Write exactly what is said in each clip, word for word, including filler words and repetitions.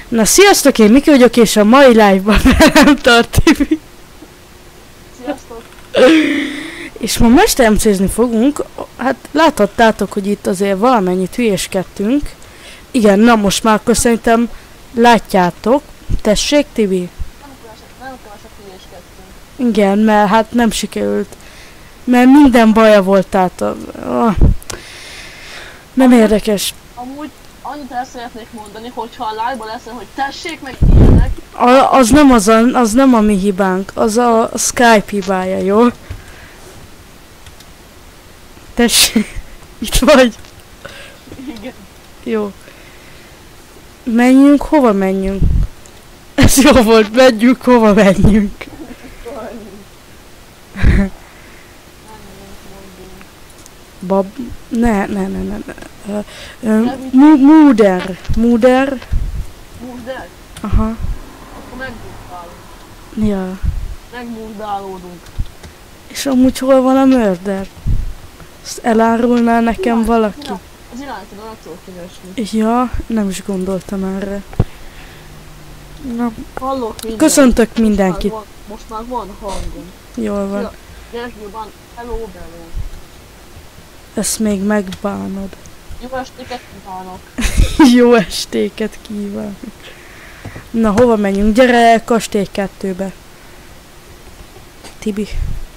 Na sziasztok, én Miki vagyok, és a mai live-ban velem tart Tibi. Sziasztok! És ma mesteremcézni fogunk. Hát láthattátok, hogy itt azért valamennyit hülyéskedtünk. Igen, na most már akkor szerintem látjátok. Tessék, Tibi? Nem keveset, nem keveset hülyéskedtünk. Igen, mert hát nem sikerült. Mert minden baja volt, tehát a... a nem érdekes. Amúgy annyit el szeretnék mondani, hogyha a live-ban leszel, hogy tessék meg ilyenek. A, az, nem az, a, az nem a mi hibánk, az a, a Skype hibája, jó? Tessék, itt vagy. Igen. Jó. Menjünk, hova menjünk? Ez jó volt, menjünk, hova menjünk. Bab... Ne, ne, ne, ne, ne. Uh, uh, mu Múder. Múder. Múzder? Aha. Akkor megmúzdálunk. Ja. Megmúzdálódunk. És amúgy hol van a murder? Ezt elárulná nekem valaki? Az irányítani nem tudok kinesni. Ja, nem is gondoltam erre. Na, Hallok mindent. köszöntök mindenkit. Most már van, most már van hangom. Jól van. Gyerekből van hello, hello. Ezt még megbánod. Jó estéket kívánok. Jó estéket kívánok. Na, hova menjünk? Gyere, kastély kettőbe. Tibi.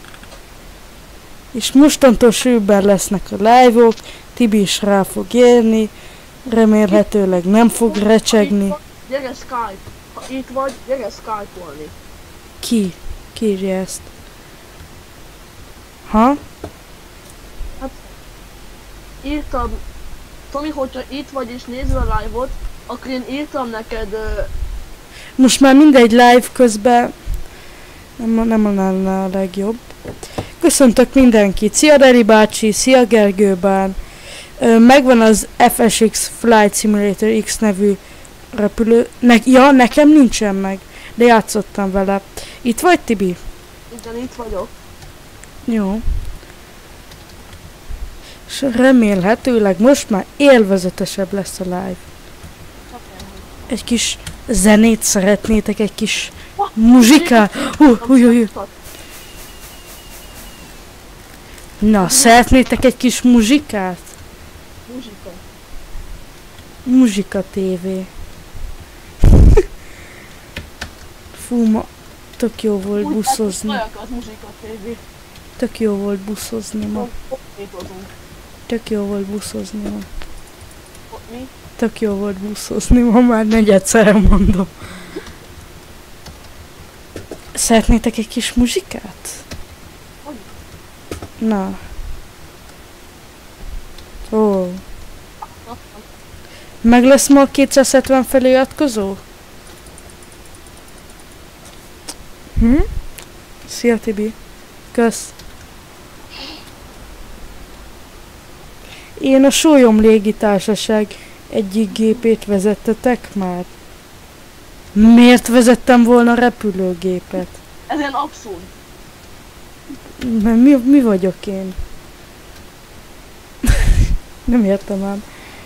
És mostantól sűrűbben lesznek a live-ok. Tibi is rá fog érni. Remélhetőleg nem fog recsegni. Gyere Skype. Ha itt vagy, gyere Skype-olni. Ki? Ki írja ezt? Ha? Írtam, Tomi, hogyha itt vagy és nézed a live-ot, akkor én írtam neked... Uh... Most már mindegy live közben nem, nem lenne a legjobb. Köszöntök mindenkit! Szia Deri bácsi, szia Gergő bán! Ö, megvan az ef es iksz Flight Simulator X nevű repülő... Ne ja, nekem nincsen meg, de játszottam vele. Itt vagy, Tibi? Igen, itt vagyok. Jó. És remélhetőleg most már élvezetesebb lesz a live. Egy kis zenét szeretnétek, egy kis muzsikát? Hú, hú, hú, hú. Na, szeretnétek egy kis muzsikát? Muzsika. Muzsika tévé. Fú, ma tök jó volt Úgy buszozni. az muzsika tévé. Tök jó volt buszozni ma. Fordítozunk. Tök jó volt buszozni ma. Mi? Tök jó volt buszozni ma, már negyedszer mondom. Szeretnétek egy kis muzsikát? Na. Ó. Meg lesz ma a kétszázhetven feliratkozó? Hm? Szia Tibi. Kösz. Én a Sólyom légitársaság egyik gépét vezettetek már? Miért vezettem volna repülőgépet? Ez ilyen abszurd. Mert mi, mi vagyok én? Nem értem ám.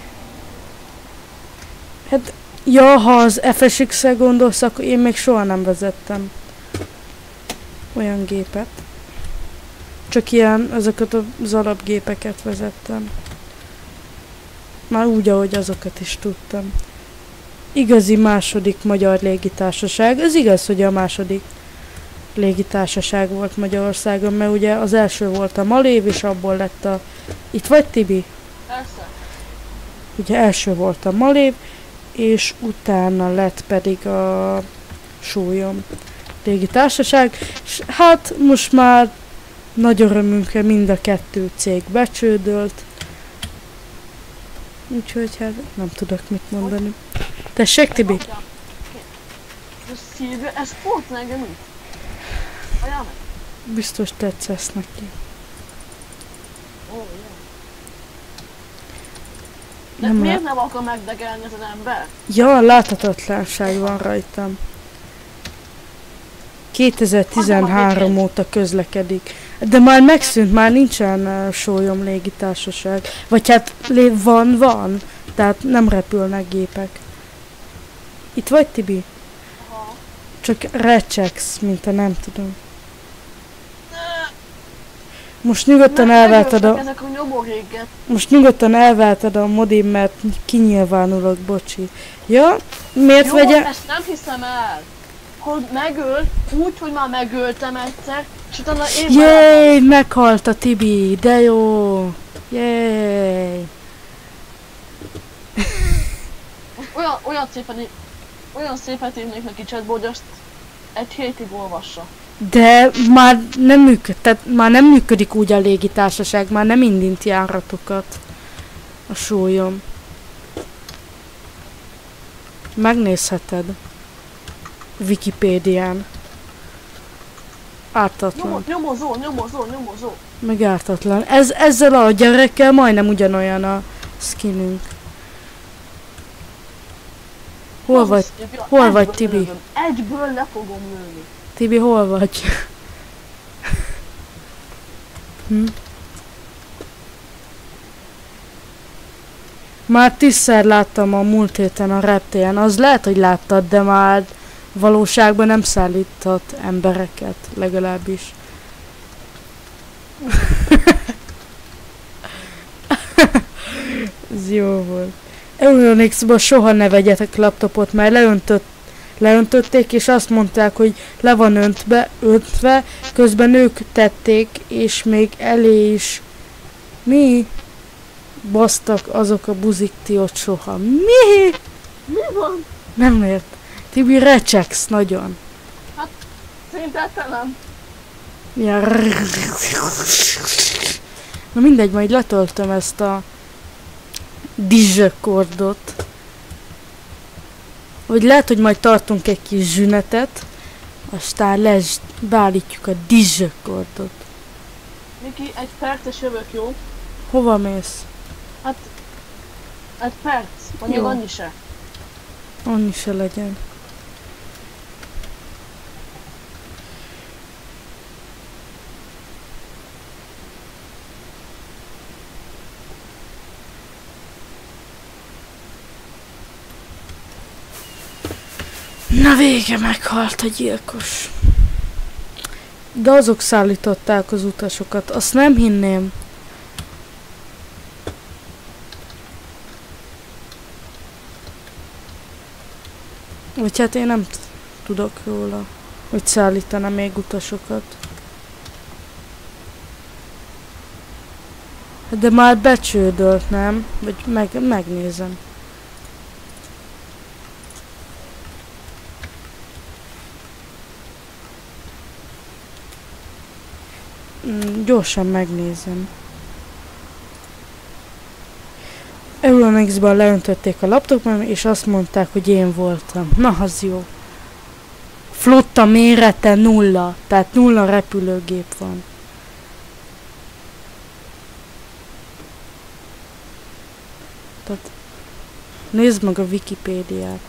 Hát, ja, ha az ef es iksz-re gondolsz, akkor én még soha nem vezettem olyan gépet. Csak ilyen, ezeket az alapgépeket vezettem. Már úgy, ahogy azokat is tudtam. Igazi második magyar légitársaság. Ez igaz, hogy a második légitársaság volt Magyarországon, mert ugye az első volt a Malév, és abból lett a... Itt vagy, Tibi? Persze. Ugye első volt a Malév, és utána lett pedig a Sólyom légitársaság. És hát most már nagy örömünkre mind a kettő cég becsődölt. Úgyhogy hát nem tudok mit mondani. Tessék, Tibi? Ez szívő, ez pont engem itt. Ajánl meg. Biztos tetszesz neki. Ó, jó. De Nem miért le- nem akar megdegelni ez az ember? Ja, láthatatlanság van rajtam. kétezer-tizenhárom óta közlekedik. De már megszűnt, már nincsen uh, Sólyom légitársaság. Vagy hát lé- van, van. Tehát nem repülnek gépek. Itt vagy, Tibi? Aha. Csak recsegsz, mint a nem tudom. Most nyugodtan elváltad a... Ezek a nyomoréget. Most nyugodtan elváltad a modin, mert kinyilvánulok, bocsi. Ja? Miért Jó, vegye... ezt nem hiszem el. Hogy megöl, úgy, hogy már megöltem egyszer, és utána én Jéj, meghalt a Tibi, de jó. Jéj. Olyan, olyan szépen, olyan szépen írnék neki chatból, hogy azt egy hétig olvassa. De már nem működ, tehát már nem működik úgy a légitársaság, már nem indít járatokat a sólyom. Megnézheted Wikipédián. Ártatlan. Nyomo, nyomozó, nyomozó, nyomozó. Meg ártatlan. Ez, ezzel a gyerekkel majdnem ugyanolyan a skinünk. Hol Az vagy? szép, Hol egyből vagy, Tibi? lövöm. Egyből le fogom lőni. Tibi, hol vagy? hm? Már tízszer láttam a múlt héten a reptéren. Az lehet, hogy láttad, de már valóságban nem szállított embereket, legalábbis. Ez jó volt. Euronixban soha ne vegyetek laptopot, mert leöntött, leöntötték, és azt mondták, hogy le van öntve, öntve, közben ők tették, és még elé is mi basztak azok a buzik, ti ott soha. Mi? Mi van? Nem ért. Tibi, recsegsz nagyon. Szerinted te nem? Ja. Na mindegy, majd letöltöm ezt a dizsökordot. Vagy lehet, hogy majd tartunk egy kis zsünetet, aztán lesz, beállítjuk a dizsökordot. Miki, egy perces jövök, jó? Hova mész? Hát, egy perc, vagy még Jó. annyi se. Annyi se legyen. Na vége, meghalt a gyilkos. De azok szállították az utasokat, azt nem hinném. Vagy hát én nem tudok róla, hogy szállítana még utasokat. De már becsődölt, nem? Vagy meg, megnézem. Mm, gyorsan megnézem. Euronixban leöntötték a laptopom, és azt mondták, hogy én voltam. Na, az jó. Flotta mérete nulla, tehát nulla repülőgép van. Tehát nézd meg a Wikipédiát.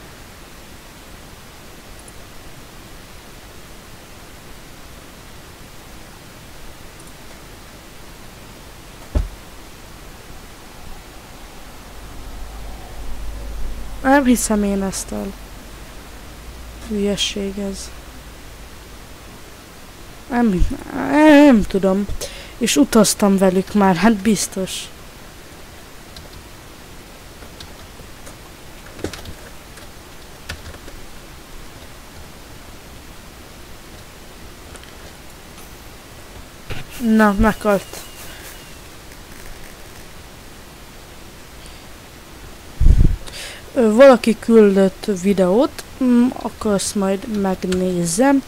Nem hiszem én ezt el. Hülyesség ez. Nem, nem tudom. És utaztam velük már, hát biztos. Na, meghalt. Valaki küldött videót, akkor azt majd megnézem.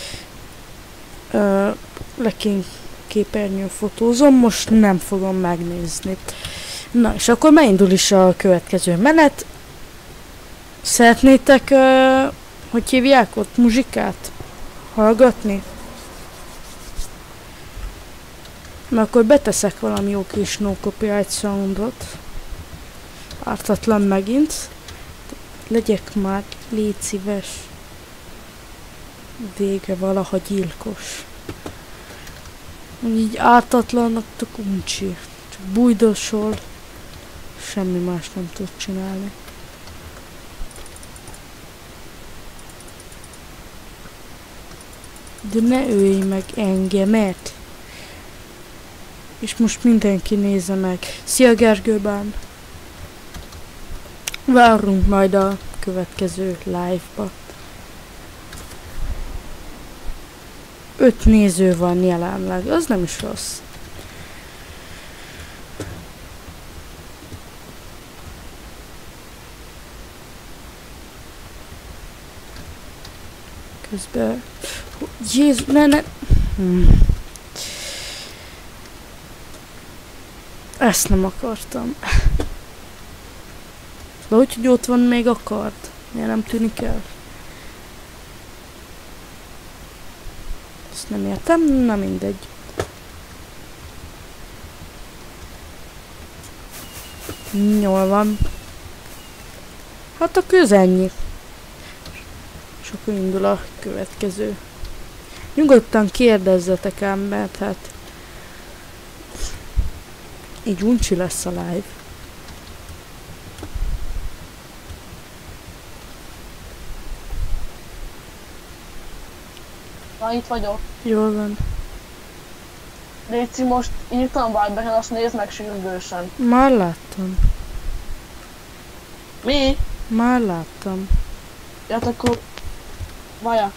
Lekin képernyőn fotózom, most nem fogom megnézni. Na, és akkor megindul is a következő menet. Szeretnétek, hogy hívják ott, muzsikát hallgatni? Mert akkor beteszek valami jó kis no copyright soundot. Ártatlan megint. Legyek már, légy szíves. Vége, valaha gyilkos. Így ártatlannak tök uncsi. Csak bujdosol. Semmi más nem tud csinálni. De ne ölj meg engemet. És most mindenki nézze meg. Szia Gergőbán! Várunk majd a következő live-ba. Öt néző van jelenleg, az nem is rossz. Közben... Jézus, ne, ne... Hmm. Ezt nem akartam. De úgy, hogy ott van még a kard. Miért nem tűnik el? Ezt nem értem, na mindegy. Jól van. Hát a ennyi. És akkor indul a következő. Nyugodtan kérdezzetek ám, mert hát így uncsi lesz a live. Na, itt vagyok. Jól van. Léci, most írtam Viberen, azt nézd meg sürgősen. Már láttam. Mi? Már láttam. Ja, hát akkor... Várjál.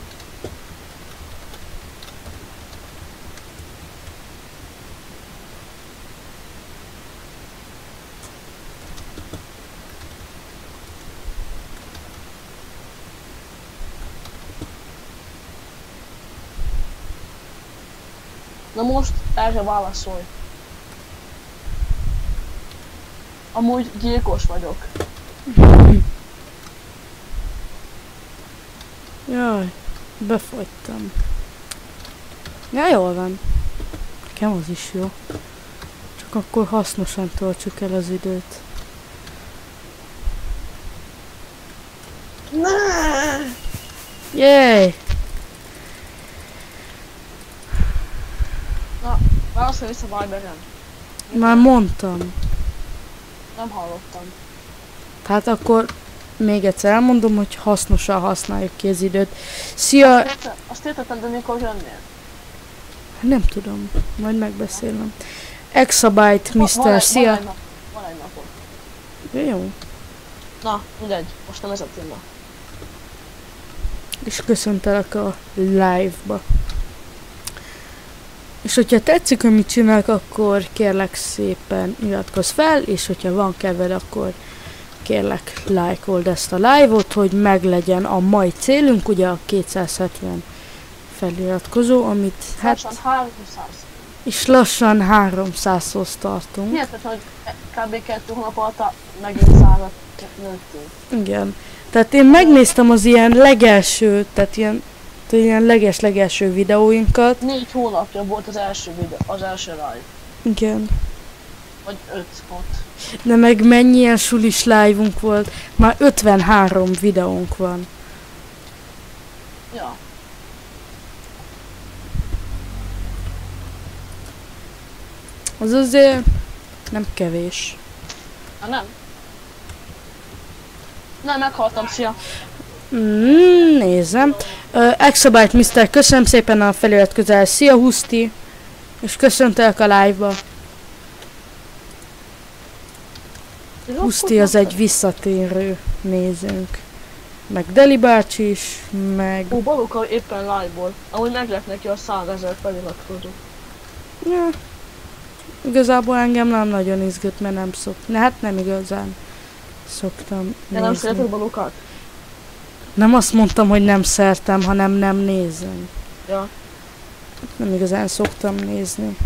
Na most erre válaszolj. Amúgy gyilkos vagyok. Jaj, befagytam. Ja, jól van. Nekem az is jó. Csak akkor hasznosan töltsük el az időt. Ne! Jéj! Na, válaszolj vissza Viberen. Már mondtam. Nem hallottam. Tehát akkor még egyszer elmondom, hogy hasznosan használjuk ki az időt. Szia! Azt, érte, azt értettem, de mikor jönnél? Nem tudom, majd megbeszélem. Exabyte Va- van mister egy- Szia! Van egy, nap, van egy napod. Jó. Na, mindegy, most nem ez a téma. És köszöntelek a live-ba. És hogyha tetszik, amit csinálok, akkor kérlek szépen iratkozz fel, és hogyha van kedved, akkor kérlek lájkold ezt a live-ot, hogy meglegyen a mai célunk, ugye a kétszázhetven feliratkozó, amit hát... Lassan háromszáz. És lassan háromszázhoz tartunk. Hihetetlen, hogy kb. kettő hónap alatt megint százat nőttünk. Igen. Tehát én megnéztem az ilyen legelső, tehát ilyen, tehát ilyen leges-legelső videóinkat. Négy hónapja volt az első videó, az első live. Igen. Vagy öt volt. De meg mennyi ilyen sulis live-unk volt. Már ötvenhárom videónk van. Ja. Az azért nem kevés. Hát nem. Nem, meghaltam, szia. Mm, nézem. Uh, Exabyte mister köszönöm szépen a felirat közel. Szia Huszti. És köszöntelek a live-ba. Huszti az egy visszatérő nézőnk. Meg Deli bácsi is, meg... Ó, Baluka éppen live-ból. Ahogy meg lett neki a százezer feliratkozó. Ja. Igazából engem nem nagyon izgat, mert nem szoktam. Hát nem igazán szoktam De nem nézni. szereted Balukát? Nem azt mondtam, hogy nem szeretem, hanem nem nézem. Ja. Nem igazán szoktam nézni.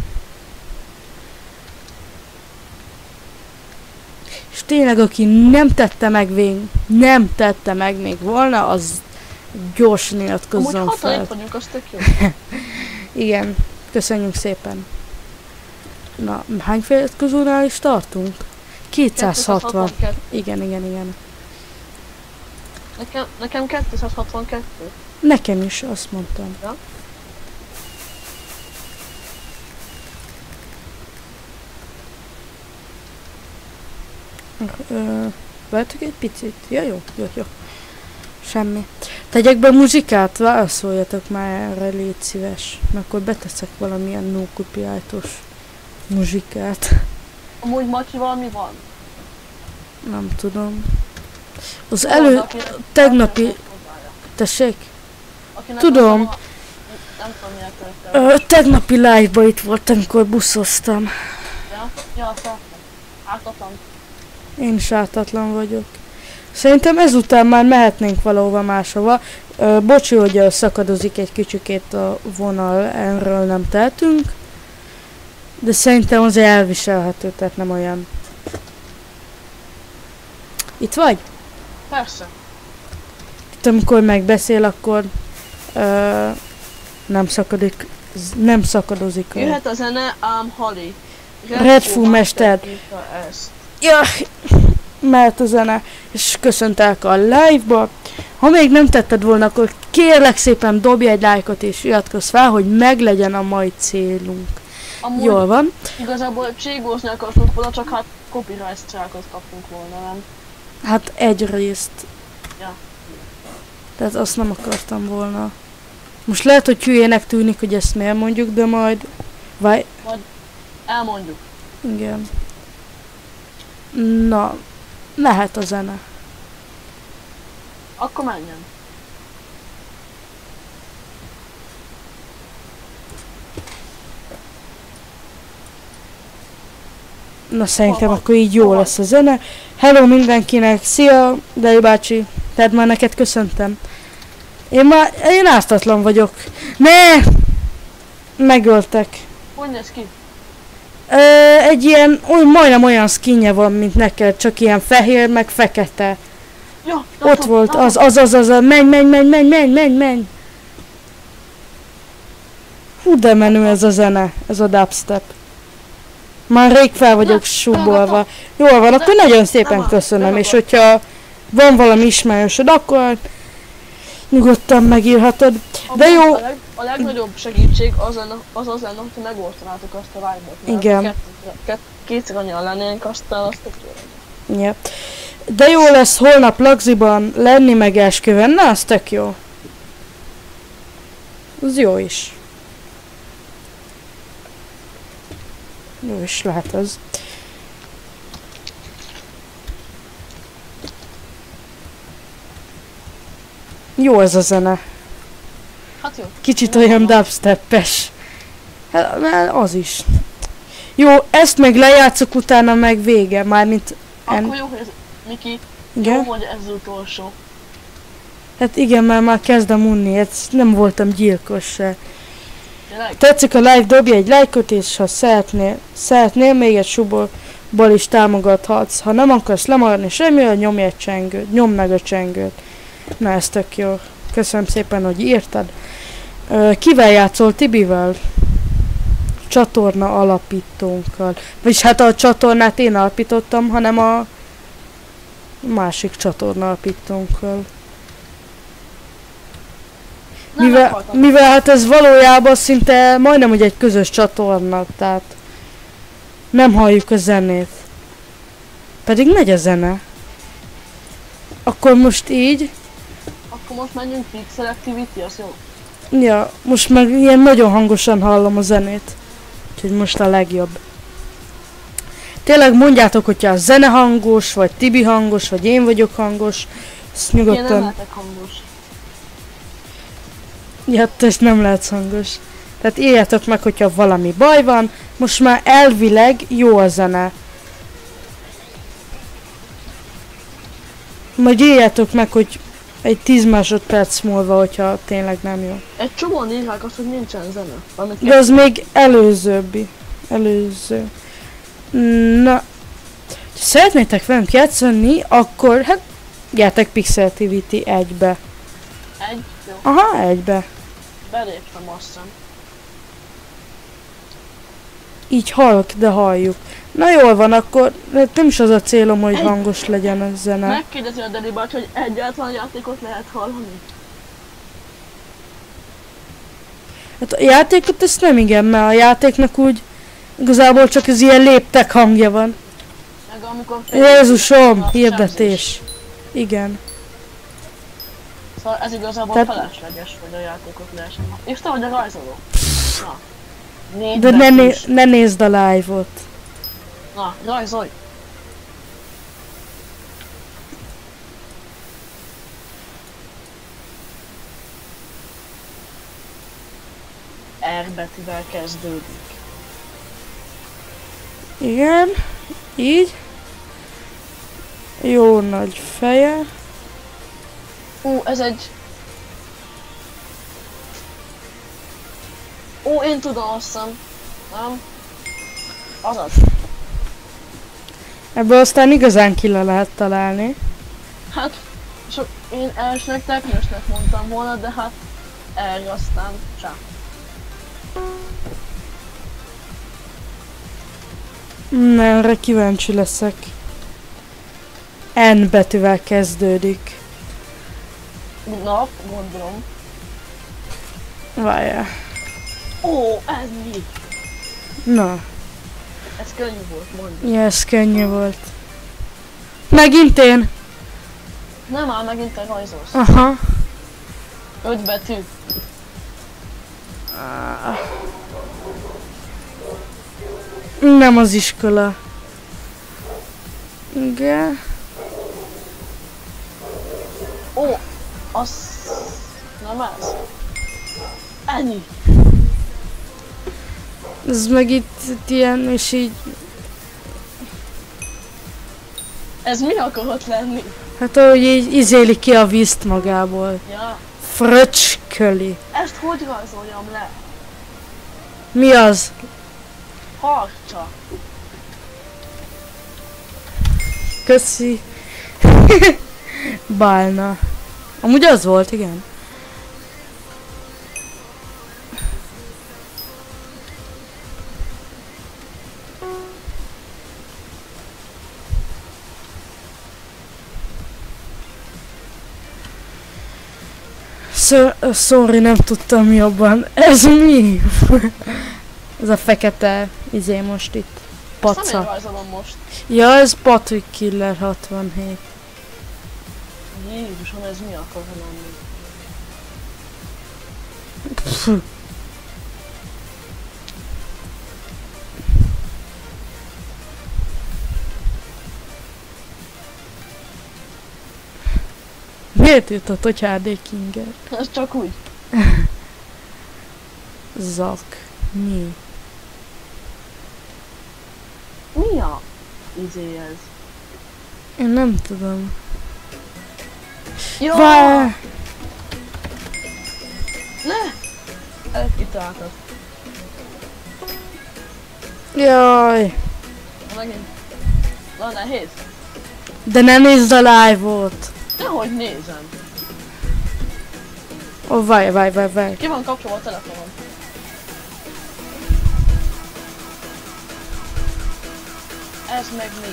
És tényleg, aki nem tette meg még, nem tette meg még volna, az gyorsan iratkozzon Amúgy hatan fel. itt vagyunk, az tök jó. Igen, köszönjük szépen. Na, hány feliratkozónál is tartunk? kétszázhatvan. kétszázhatvankettő. Igen, igen, igen. Nekem, nekem kétszázhatvankettő. Nekem is, azt mondtam. Ja. Ö, Vártok egy picit? Ja, jó, jó, jó. Semmi. Tegyek be muzsikát? Válaszoljatok már erre, légy szíves. Mert akkor beteszek valamilyen no copyrightos muzsikát. Amúgy Macsi valami van? Nem tudom. Az elő... tegnapi... Tessék? Tudom. Nem tudom, miért történt. Ö, tegnapi live-ba itt voltam, amikor buszoztam. Ja? Ja, szeretem. Ártatlan. Én is ártatlan vagyok. Szerintem ezután már mehetnénk valahova máshova. Ö, bocsi, hogy ö, szakadozik egy kicsikét a vonal, erről nem tehetünk. De szerintem azért elviselhető, tehát nem olyan. Itt vagy? Persze. Itt amikor megbeszél, akkor ö, nem szakadik, nem szakadozik. ö. Jöhet a zene, ám Hali. Redfoo mester. írta ezt. Ja, mert a zene, és köszöntelek a live-ba. Ha még nem tetted volna, akkor kérlek szépen dobj egy lájkot és iratkozz fel, hogy meglegyen a mai célunk. Amúgy Jól van. igazából cségózni akartunk volna, csak hát copyright strike-ot kaptunk volna, nem? Hát egyrészt. Ja. Tehát azt nem akartam volna. Most lehet, hogy hülyének tűnik, hogy ezt miért mondjuk, de majd... Vaj... Elmondjuk. Igen. Na, mehet a zene. Akkor menjen. Na szerintem akkor így jó lesz a zene. Hello mindenkinek, szia Deli bácsi, tehát már neked köszöntem. Én már, én ártatlan vagyok. Ne! Megöltek. Hogy néz ki? Ö, egy ilyen, oly, majdnem olyan skinje van, mint neked, csak ilyen fehér, meg fekete. Ja, Ott volt, az, az, az, az, az, menj, menj, menj, menj, menj, menj, menj. Hú, de menő ez a zene, ez a dubstep. Már rég fel vagyok subolva. Jól van, akkor nagyon szépen köszönöm, és hogyha van valami ismerősöd, akkor nyugodtan megírhatod. De jó. A, leg, a legnagyobb segítség az lenne, az, az lenne, hogyha megosztanátok azt a live-ot. Igen. Kétszer annyian lennénk, aztán azt tök jó. Ja. De jó lesz holnap Lagziban lenni, meg esküven, na az tök jó. Az jó is. Jó is lehet az. Jó ez a zene. Hát jó. Kicsit olyan dubstep-es. Hát, mert az is. Jó, ezt meg lejátszok, utána meg vége, mármint... Akkor jó, hogy ez, Miki, igen? jó, hogy ez az utolsó. Hát igen, mert már kezdem unni, ez nem voltam gyilkos se. Tényleg? Tetszik a live, dobj egy lájkot, és ha szeretnél, szeretnél még egy suborból is támogathatsz. Ha nem akarsz lemaradni semmiről, nyomj egy csengőt, nyomd meg a csengőt. Na ez tök jó. Köszönöm szépen, hogy írtad. Ö, kivel játszol, Tibivel? Csatorna alapítónkkal. Vagyis hát a csatornát én alapítottam, hanem a másik csatorna alapítónkkal. Mivel, mivel hát ez valójában szinte majdnem hogy egy közös csatorna, tehát nem halljuk a zenét. Pedig megy a zene. Akkor most így. Akkor most menjünk Pixel Activity, az jó? Ja, most meg ilyen nagyon hangosan hallom a zenét. Úgyhogy most a legjobb. Tényleg mondjátok, hogyha a zene hangos, vagy Tibi hangos, vagy én vagyok hangos. Ezt nyugodtan... Én nem lehetek hangos. Ja, te ezt nem lehetsz hangos. Tehát írjátok meg, hogyha valami baj van. Most már elvileg jó a zene. Majd írjátok meg, hogy egy tíz másodperc múlva, hogyha tényleg nem jó. Egy csomóan írják azt, hogy nincsen zene. De az még előzőbbi. Előző. Na. Ha szeretnétek velünk játszani, akkor hát gyertek Pixel Activity egybe. Egy? Jó. Aha, egybe. Beléptem, azt hiszem. Így hallok, de halljuk. Na jól van, akkor nem is az a célom, hogy hangos legyen a zene. Megkérdezi a Deli bácsi, hogy egyáltalán játékot lehet hallani? Hát a játékot ezt nem igen, mert a játéknak úgy igazából csak az ilyen léptek hangja van. Meg amikor... Jézusom, hirdetés. Igen. Szóval ez igazából Tehát- felesleges, hogy a játékot lehessen. És te vagy a rajzoló. Na. Négy De ne, né betűs. ne nézd a live-ot. Na, rajzolj! R betűvel kezdődik. Igen. Így. Jó nagy feje. Ú, ez egy... Ó, én tudom, azt hiszem. Nem? Azaz. Ebből aztán igazán ki le lehet találni. Hát, sok én elsőnek teknősnek mondtam volna, de hát erre aztán csá. Na, erre kíváncsi leszek. N betűvel kezdődik. Na, gondolom. Várjál. Ó, ez mi? Na, Ez könnyű volt, mondjuk. ja, ez könnyű volt. Megint én? Nem áll, megint te rajzolsz. Aha. Öt betű. Nem az iskola. Igen. Ó, az... Nem ez. Ennyi. Ez meg itt, itt ilyen, és így... Ez mi akarott lenni? Hát ahogy így izéli ki a vízt magából. Ja. Fröcsköli. Ezt hogy rajzoljam le? Mi az? Harcsa. Köszi. Bálna. Amúgy az volt, igen. So, sorry, nem tudtam jobban. Ez mi? Ez a fekete izé most itt. Ezt nem én Paca. rajzolom most. Ja, ez Patrick Killer hatvanhét. Jézusom, ez mi akar lenni? Pff. Miért jutott, hogy há dé Kinger? Ez csak úgy. Zak. Mi? Mi a izé ez? Én nem tudom. Jó! Vár! Ne! Elkitáltad. Jaj! Megint. Na, nehéz. De ne nézd a live-ot! Nehogy nézem. Ó, oh, várj, várj, várj, várj. Ki van kapcsolva a telefonon? Ez meg mi?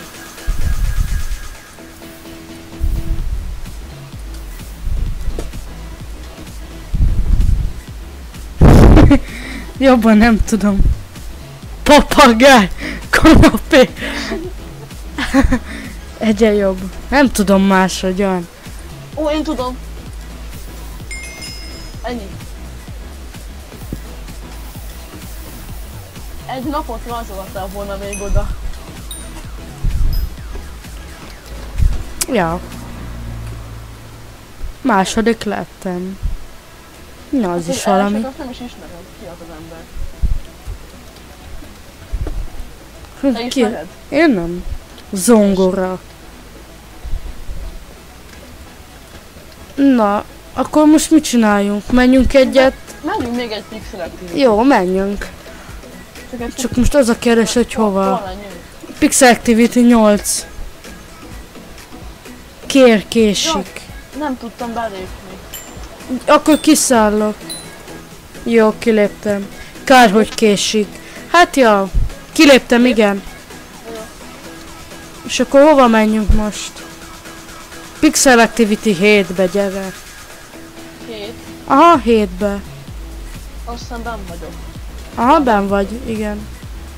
Jobban nem tudom. Papagáj! Kanapé! Egyen jobb. Nem tudom máshogyan. Ó, én tudom. Ennyi. Egy napot rajzoltál volna még oda. Ja. Második lettem. Na, az is valami. Elsőt nem is ismered, ki az az ember. Te Ki? ismered? Én nem. Zongora. Na, akkor most mit csináljunk? Menjünk egyet? Menjünk még egy pixel activity. Jó, menjünk. Csak, egy Csak most az a kérdés, hogy hova. Hol menjünk? Pixel Activity nyolc. Kér késik. Nem tudtam belépni. Akkor kiszállok. Jó, kiléptem. Kár, hogy késik. Hát ja, kiléptem, igen. És akkor hova menjünk most? Pixel Activity hétbe, gyere. Két. Aha, hétbe. Azt hiszem benn vagyok. Aha, benn vagy, igen.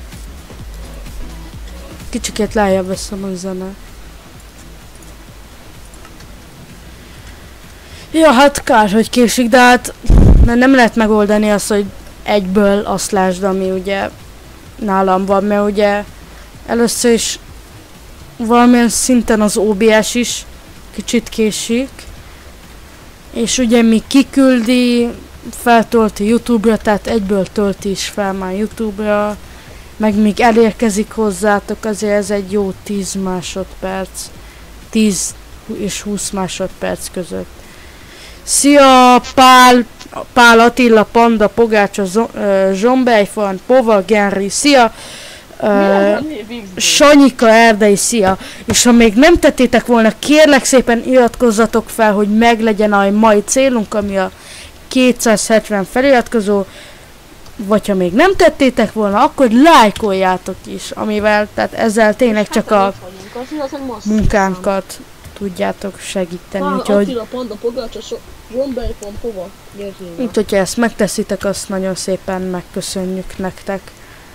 Kicsikét lejjebb veszem a zene. Ja, hát kár, hogy késik, de hát mert nem lehet megoldani azt, hogy egyből azt lásd, ami ugye nálam van, mert ugye először is valamilyen szinten az o bé es is kicsit késik, és ugye mi kiküldi, feltölti YouTube-ra, tehát egyből tölti is fel már YouTube-ra, meg míg elérkezik hozzátok, azért ez egy jó tíz másodperc, tíz és húsz másodperc között. Szia Pál, Pál Attila, Panda, Pogácsa, Zsombejfan, Pova, Genri, szia! Uh, Sanyika Erdei, szia! És ha még nem tettétek volna, kérlek szépen iratkozzatok fel, hogy meglegyen a mai célunk, ami a kétszázhetven feliratkozó, vagy ha még nem tettétek volna, akkor lájkoljátok is, amivel, tehát ezzel tényleg csak a munkánkat tudjátok segíteni. Úgyhogy, Attila, Panda, Pogácsa, Zsombejfan, Pova, úgy, hogyha ezt megteszitek, azt nagyon szépen megköszönjük nektek.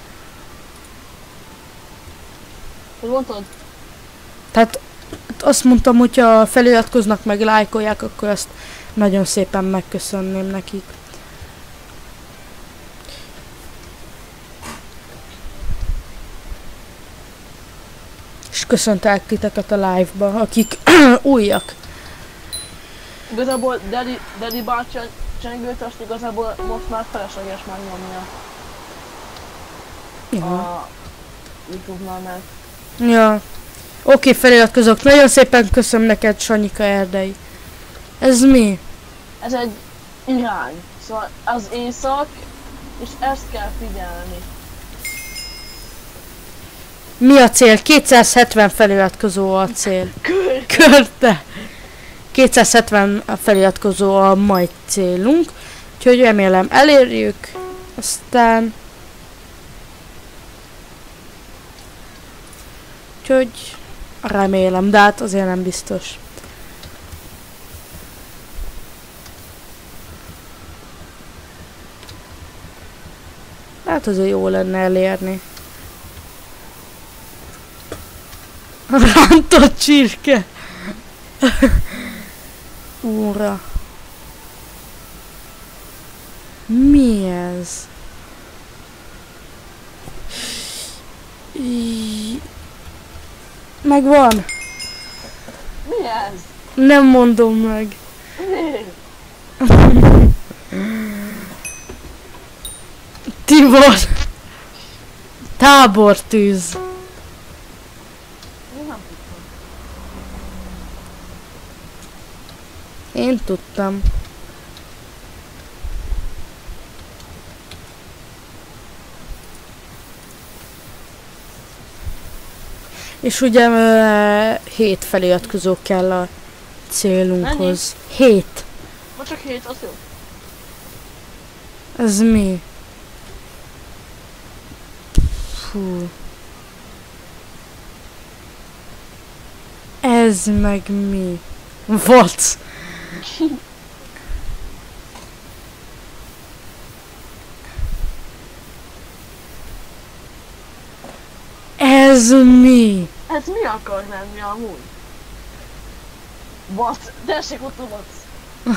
Hogy mondtad? Tehát azt mondtam, hogyha feliratkoznak meg, lájkolják, akkor azt nagyon szépen megköszönném nekik. És köszöntelek titeket a live-ba, akik újak. Igazából Daddy, Daddy bácsi csengőt, azt igazából most már felesleges megnyomnia. Ja. A YouTube-nál, mert... Ja. Oké, okay, feliratkozok. Nagyon szépen köszönöm neked, Sanyika Erdei. Ez mi? Ez egy irány. Szóval az éjszak, és ezt kell figyelni. Mi a cél? kétszázhetven feliratkozó a cél. Körte! Körte! kétszázhetven feliratkozó a mai célunk. Úgyhogy remélem elérjük. Aztán... Úgyhogy remélem, de hát azért nem biztos. Hát azért jó lenne elérni. Rántott csirke! Úra! Mi ez? I... Megvan! Mi ez? Nem mondom meg. Mi? Tibor! Tábortűz! Én nem tudtam. Én tudtam. És ugye uh, hét feliratkozó kell a célunkhoz. Hét. Ma csak hét, az jó. Ez mi? Fú. Ez meg mi? What? Ez mi? Ez mi akar lenni amúgy? What? Tessék, ott a vac.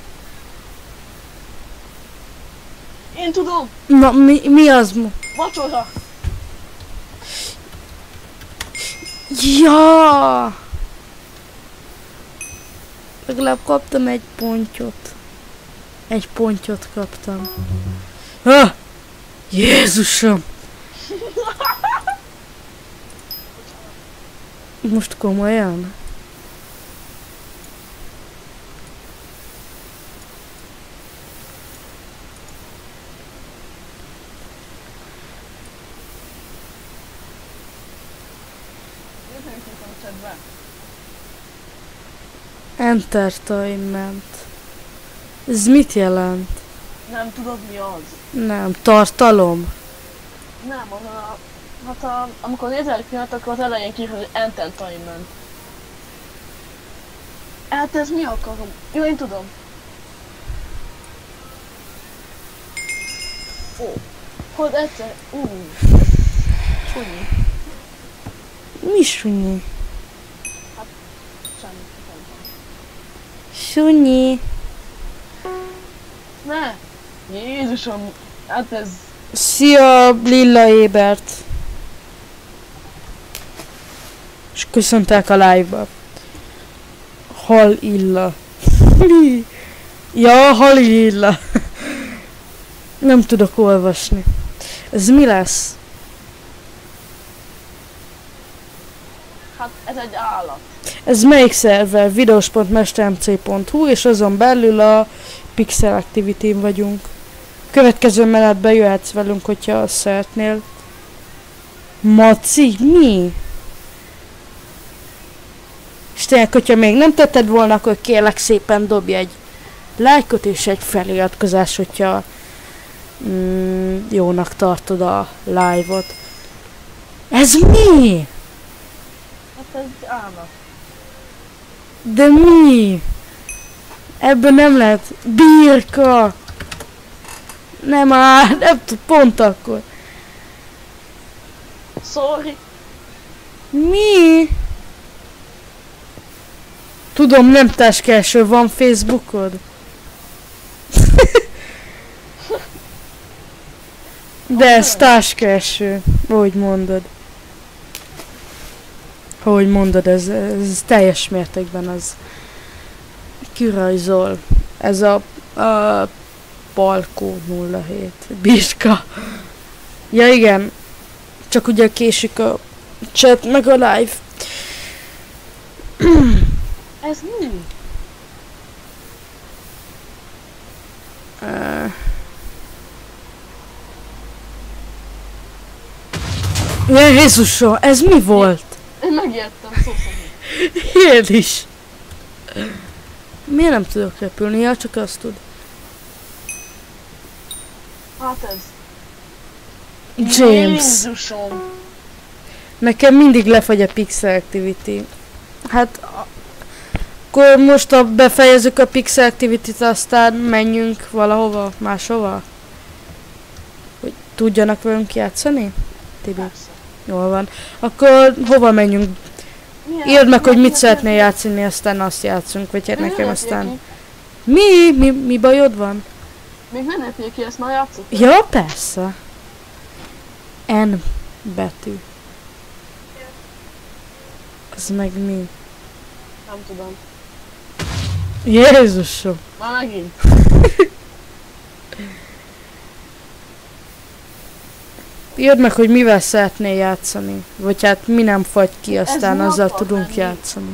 Én tudom! Na, mi, mi az? Vacsora! Ja! Legalább kaptam egy pontyot. Egy pontyot kaptam. Ah! Jézusom! Most komolyan? Entertainment. Ez mit jelent? Nem tudod mi az? Nem, tartalom. Nem, az a... Hát a, amikor nézel egy filmet, akkor az elején kívül, hogy entertainment. Hát ez mi akarom? Jó, én tudom. Ó, hogy egyszer... Ú, csúnyi. Mi sunyi? Hát, semmi. Szunyi. Ne! Jézusom, hát ez... Szia, Lilla Ébert. És köszöntek a live-ba. Hal Illa. Ja, Hal Illa. Nem tudok olvasni. Ez mi lesz? Hát ez egy állat. Ez melyik szerver? videos pont mestermc pont hu és azon belül a Pixel Activity-n vagyunk. Következő menetben jöhetsz velünk, hogyha azt szeretnél. Maci? Mi? És tényleg, hogyha még nem tetted volna, akkor kérlek szépen dobj egy lájkot és egy feliratkozás, hogyha mm, jónak tartod a live-ot. Ez mi? Hát ez állat. De mi? Ebben nem lehet. Birka! Nem áll, nem tud, pont akkor. Sorry. Mi? Tudom, nem táskelső, van Facebookod? De ez táskelső, hogy mondod. Hogy mondod, ez, ez teljes mértékben az kirajzol. Ez a, a Palkó nulla hét. Biska. Ja igen. Csak ugye késik a chat meg a live. Ez mi? Uh. Ja, Jézusom, ez mi volt? Én megijedtem, szó szerint. Én is. Miért nem tudok repülni? Ja, csak azt tud. Hát ez. James. Jézusom. Nekem mindig lefagy a Pixel Activity. Hát... a- Akkor most a befejezzük a Pixel Activity-t, aztán menjünk valahova, máshova? Hogy tudjanak velünk játszani? Tibi? Persze. Jól van. Akkor hova menjünk? Milyen- Írd meg, hogy milyen- mit szeretnél játszani, aztán azt játszunk, vagy hát Még nekem ne aztán... lépjél Mi? Mi, mi bajod van? ki. Még ne lépjél ki, ezt már játszottuk. Ja, persze. N betű. Az meg mi? Nem tudom. Jézusom. Már megint. Írd meg, hogy mivel szeretnél játszani. Vagy hát mi nem fagy ki, aztán mi azzal akar tudunk lenni? játszani.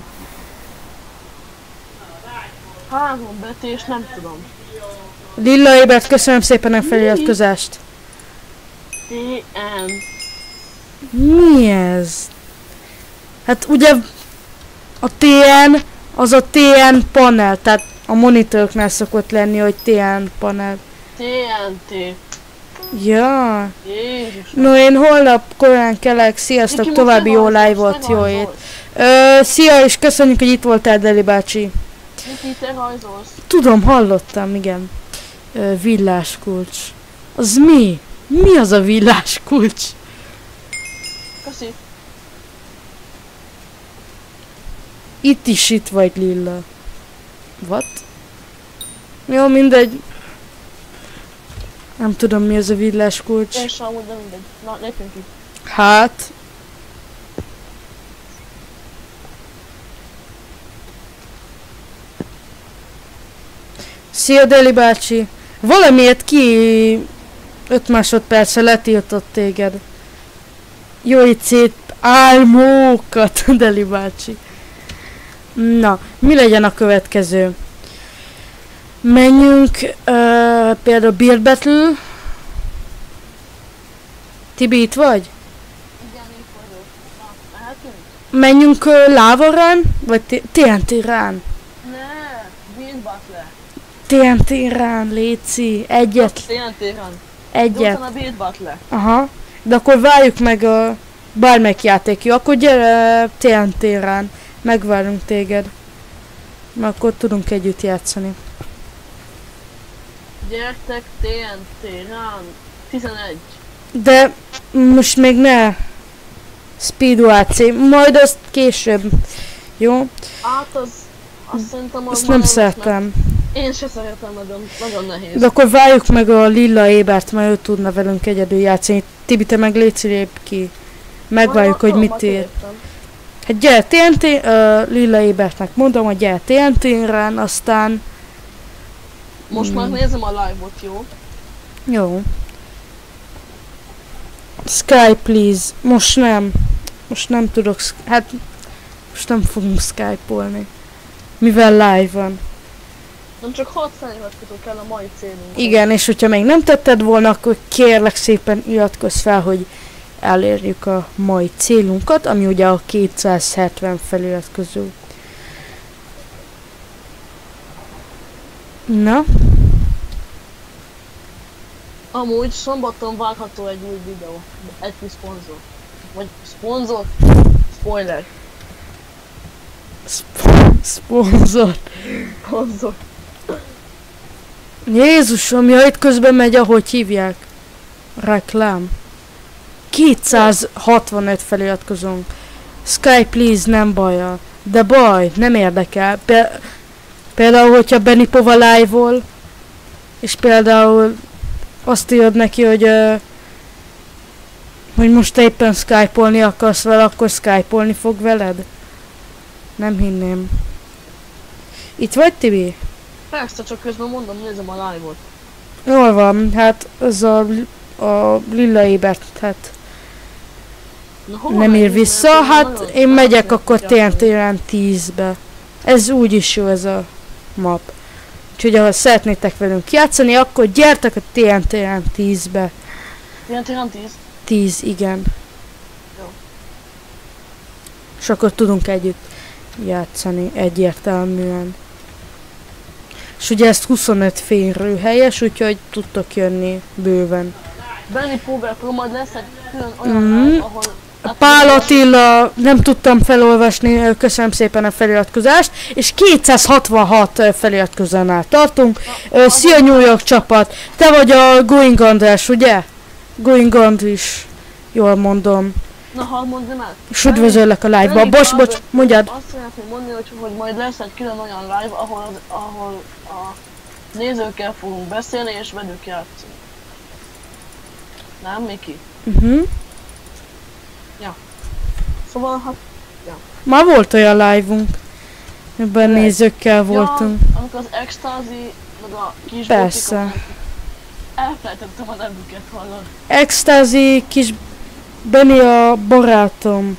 Három betű, és nem tudom. Lilla Ébert, köszönöm szépen a feliratkozást. T N. Mi ez? Hát ugye a té en az a té en panel, tehát a monitoroknál szokott lenni, hogy té en panel. T N T. Ja. Jézus. No, én holnap korán kelek, sziasztok, Niki, további most jó te live-ot, rajzolsz, jó te ét. rajzolsz. Ö, szia, és köszönjük, hogy itt voltál, Deli bácsi. Niki, te rajzolsz. Tudom, hallottam, igen. Ö, villáskulcs. Az mi? Mi az a villáskulcs? Köszi. Itt is itt vagy, Lilla. What? Jó, mindegy. Nem tudom, mi az a villáskulcs. Én sem amúgy, de mindegy. Na, lépjünk ki. Hát... Szia, Deli bácsi! Valamiért ki öt másodperce letiltott téged. Jó, itt szét álmókat, Deli bácsi. Na, mi legyen a következő? Menjünk uh, például Beard Battle. Tibi, itt vagy? Igen, itt vagyok. Na, mehetünk? Menjünk uh, Lava Run? Vagy té en té Run? Ne, Beard Battle. té en té Run, léci. Egyet. T N T run. Egyet. Utána Beard Battle. Aha. De akkor várjuk meg a bármelyik játék, jó? Akkor gyere té en té Run. Megvárunk téged. Mert akkor tudunk együtt játszani. Gyertek, T N T run. tizenegy. De most még ne. Speed u á cé. Majd azt később. Jó? Hát az Azt szerintem az Azt már nem lesz, mert szeretem. Én se szeretem, nagyon, nagyon nehéz. De akkor várjuk meg a Lilla Ébert, mert ő tudna velünk egyedül játszani. Tibi, te meg légy lép ki. Megvárjuk, hogy mit ír. Hát gyere té en té, uh, Lilla Ébertnek mondom, hogy gyere té en té-ren, aztán... Most Hmm. már nézem a live-ot, jó? Jó. Skype, please. Most nem. Most nem tudok, sk- hát... Most nem fogunk Skype-olni. Mivel live van. Nem csak hat feliratkozó kell a mai célunk. Igen, és hogyha még nem tetted volna, akkor kérlek szépen iratkozz fel, hogy elérjük a mai célunkat, ami ugye a kétszázhetven feliratkozó. Na? Amúgy szombaton várható egy új videó. Egy kis szponzor. Vagy szponzor? Spoiler. Sp- Szponzor. Szponzor. Jézusom, ja, itt közben megy, ahogy hívják. Reklám. kétszázhatvanöt feliratkozónk. Skype, please, nem baja. De baj, nem érdekel. Pe- például, hogyha Benipova live-ol, és például azt írod neki, hogy uh, hogy most éppen Skype-olni akarsz vele, akkor Skype-olni fog veled? Nem hinném. Itt vagy, Tibi? Persze, csak közben mondom, nézem a live-ot. Jól van, hát az a, a Lilla Ébert, hát Na, hova nem ír megyünk? vissza, Mert hát nagyon én megyek szeretném akkor játszani. té en té tízbe. Ez úgyis jó ez a map. Úgyhogy ha szeretnétek velünk játszani, akkor gyertek a té en té tízbe. Ilyen téren tíz. tíz, igen. Jó. És akkor tudunk együtt játszani egyértelműen. És ugye ezt huszonöt fényről helyes, úgyhogy tudtok jönni bőven. Benny Powerpro majd lesz egy külön olyan Mhm. live, ahol... Pál Attila, nem tudtam felolvasni, köszönöm szépen a feliratkozást, és kétszázhatvanhat feliratkozónál tartunk. Ö, Szia New York csapat, te vagy a Going András, ugye? Going Andris, jól mondom. Na, ha mondd meg. És üdvözöllek a live-ba. Bocs, bocs, mondjad. Azt szeretném mondani, hogy, hogy majd lesz egy külön olyan live, ahol, az, ahol a nézőkkel fogunk beszélni és velük játszani. Nem, Miki? Uh-huh. Szóval, hát... Már volt olyan live-unk, ebben Lehet. nézőkkel voltunk. Ja, amikor az Ecstasy, meg a kis Persze. botika, elfelejtettem a nevüket, hallod. Ecstasy, kis Benny a barátom.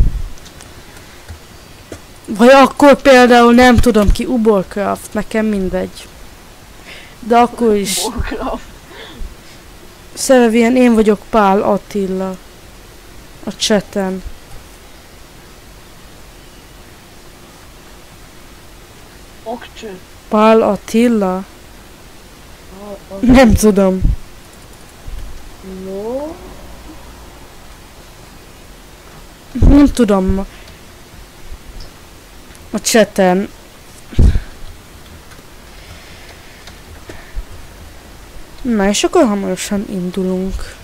Vagy akkor például nem tudom ki, Uborcraft, nekem mindegy. De akkor is. Warcraft. Szerevien, én vagyok Pál Attila. A chaten. Okcső. Pál Attila? A- a- Nem tudom. No. Nem tudom. A chaten. Na, és akkor hamarosan indulunk.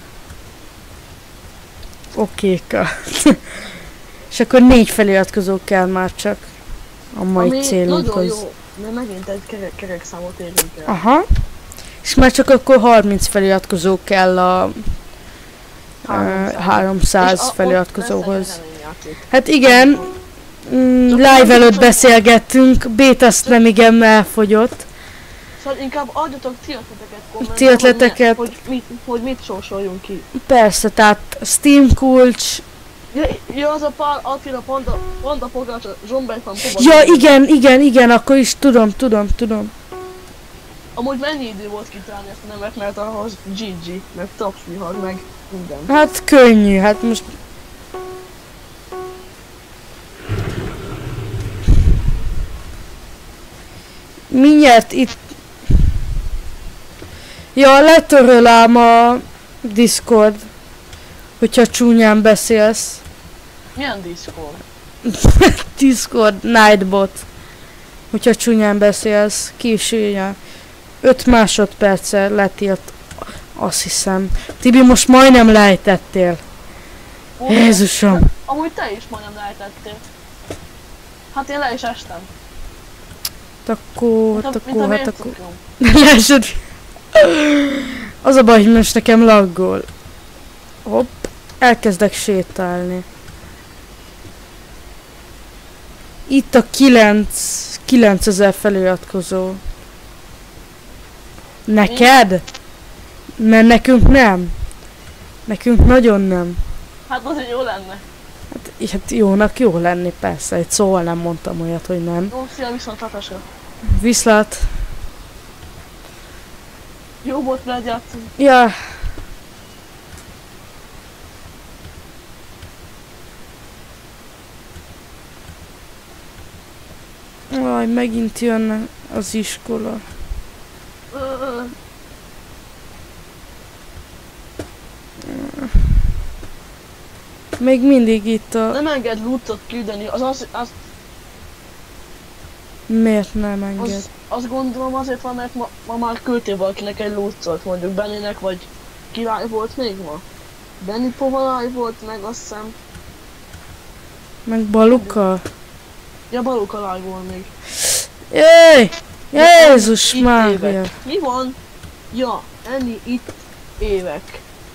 Okéka. És akkor négy feliratkozó kell már csak a mai Ami nagyon célunkhoz. jó, mert megint egy kerek, kerek számot érünk el. Aha. És már csak akkor harminc feliratkozó kell a háromszáz. háromszáz És a- ott feliratkozóhoz. lesz egy reményjáték. Hát igen, mm, live előtt beszélgettünk, Bét azt nem igen elfogyott. Szóval inkább adjatok ti ötleteket kommentben, Ti ötleteket. Hogy, ne, hogy, mit, hogy mit sorsoljunk ki. Persze, tehát Steam kulcs. Ja, ja az a Pál Attila Panda, Panda Pogács, a Zsombert van Poba. Ja, igen, igen, igen, akkor is tudom, tudom, tudom. Amúgy mennyi idő volt kitalálni ezt a nevet, mert ahhoz gé gé, meg tapsvihar, meg minden. Hát könnyű, hát most... Mindjárt itt... Ja, letöröl ám a Discord, hogyha csúnyán beszélsz. Milyen Discord? Discord Nightbot, hogyha csúnyán beszélsz, késője. öt másodperccel letilt, azt hiszem. Tibi, most majdnem lejtettél. Ó, Jézusom. Amúgy te is majdnem lejtettél. Hát én le is estem. Akkor, Mint a- akkor, mint a hát akkor... vércukrom. Lásod. Az a baj, hogy most nekem laggol. Hopp. Elkezdek sétálni. Itt a kilenc... kilencezer feliratkozó. Neked? Mert nekünk nem. Nekünk nagyon nem. Hát azért jó lenne. Hát, hát jónak jó lenni, persze. Egy szóval nem mondtam olyat, hogy nem. Jó, szia, viszontlátásra. Viszlát. Jó volt veled játszani. Ja. Aj, megint jönne az iskola. Ö, ö, Még mindig itt a... Nem enged lootot küldeni, az az, az, Miért nem enged? az, azt gondolom azért van, mert ma, ma már küldtél valakinek egy lootot, mondjuk Bennynek, vagy király volt még ma. Benny Povalaj volt meg, azt hiszem. Meg Baluka? Ja, Baluka láj volt még. Jéj! Jézus Itt Mária! évek. Mi van? Ja, ennyi itt évek.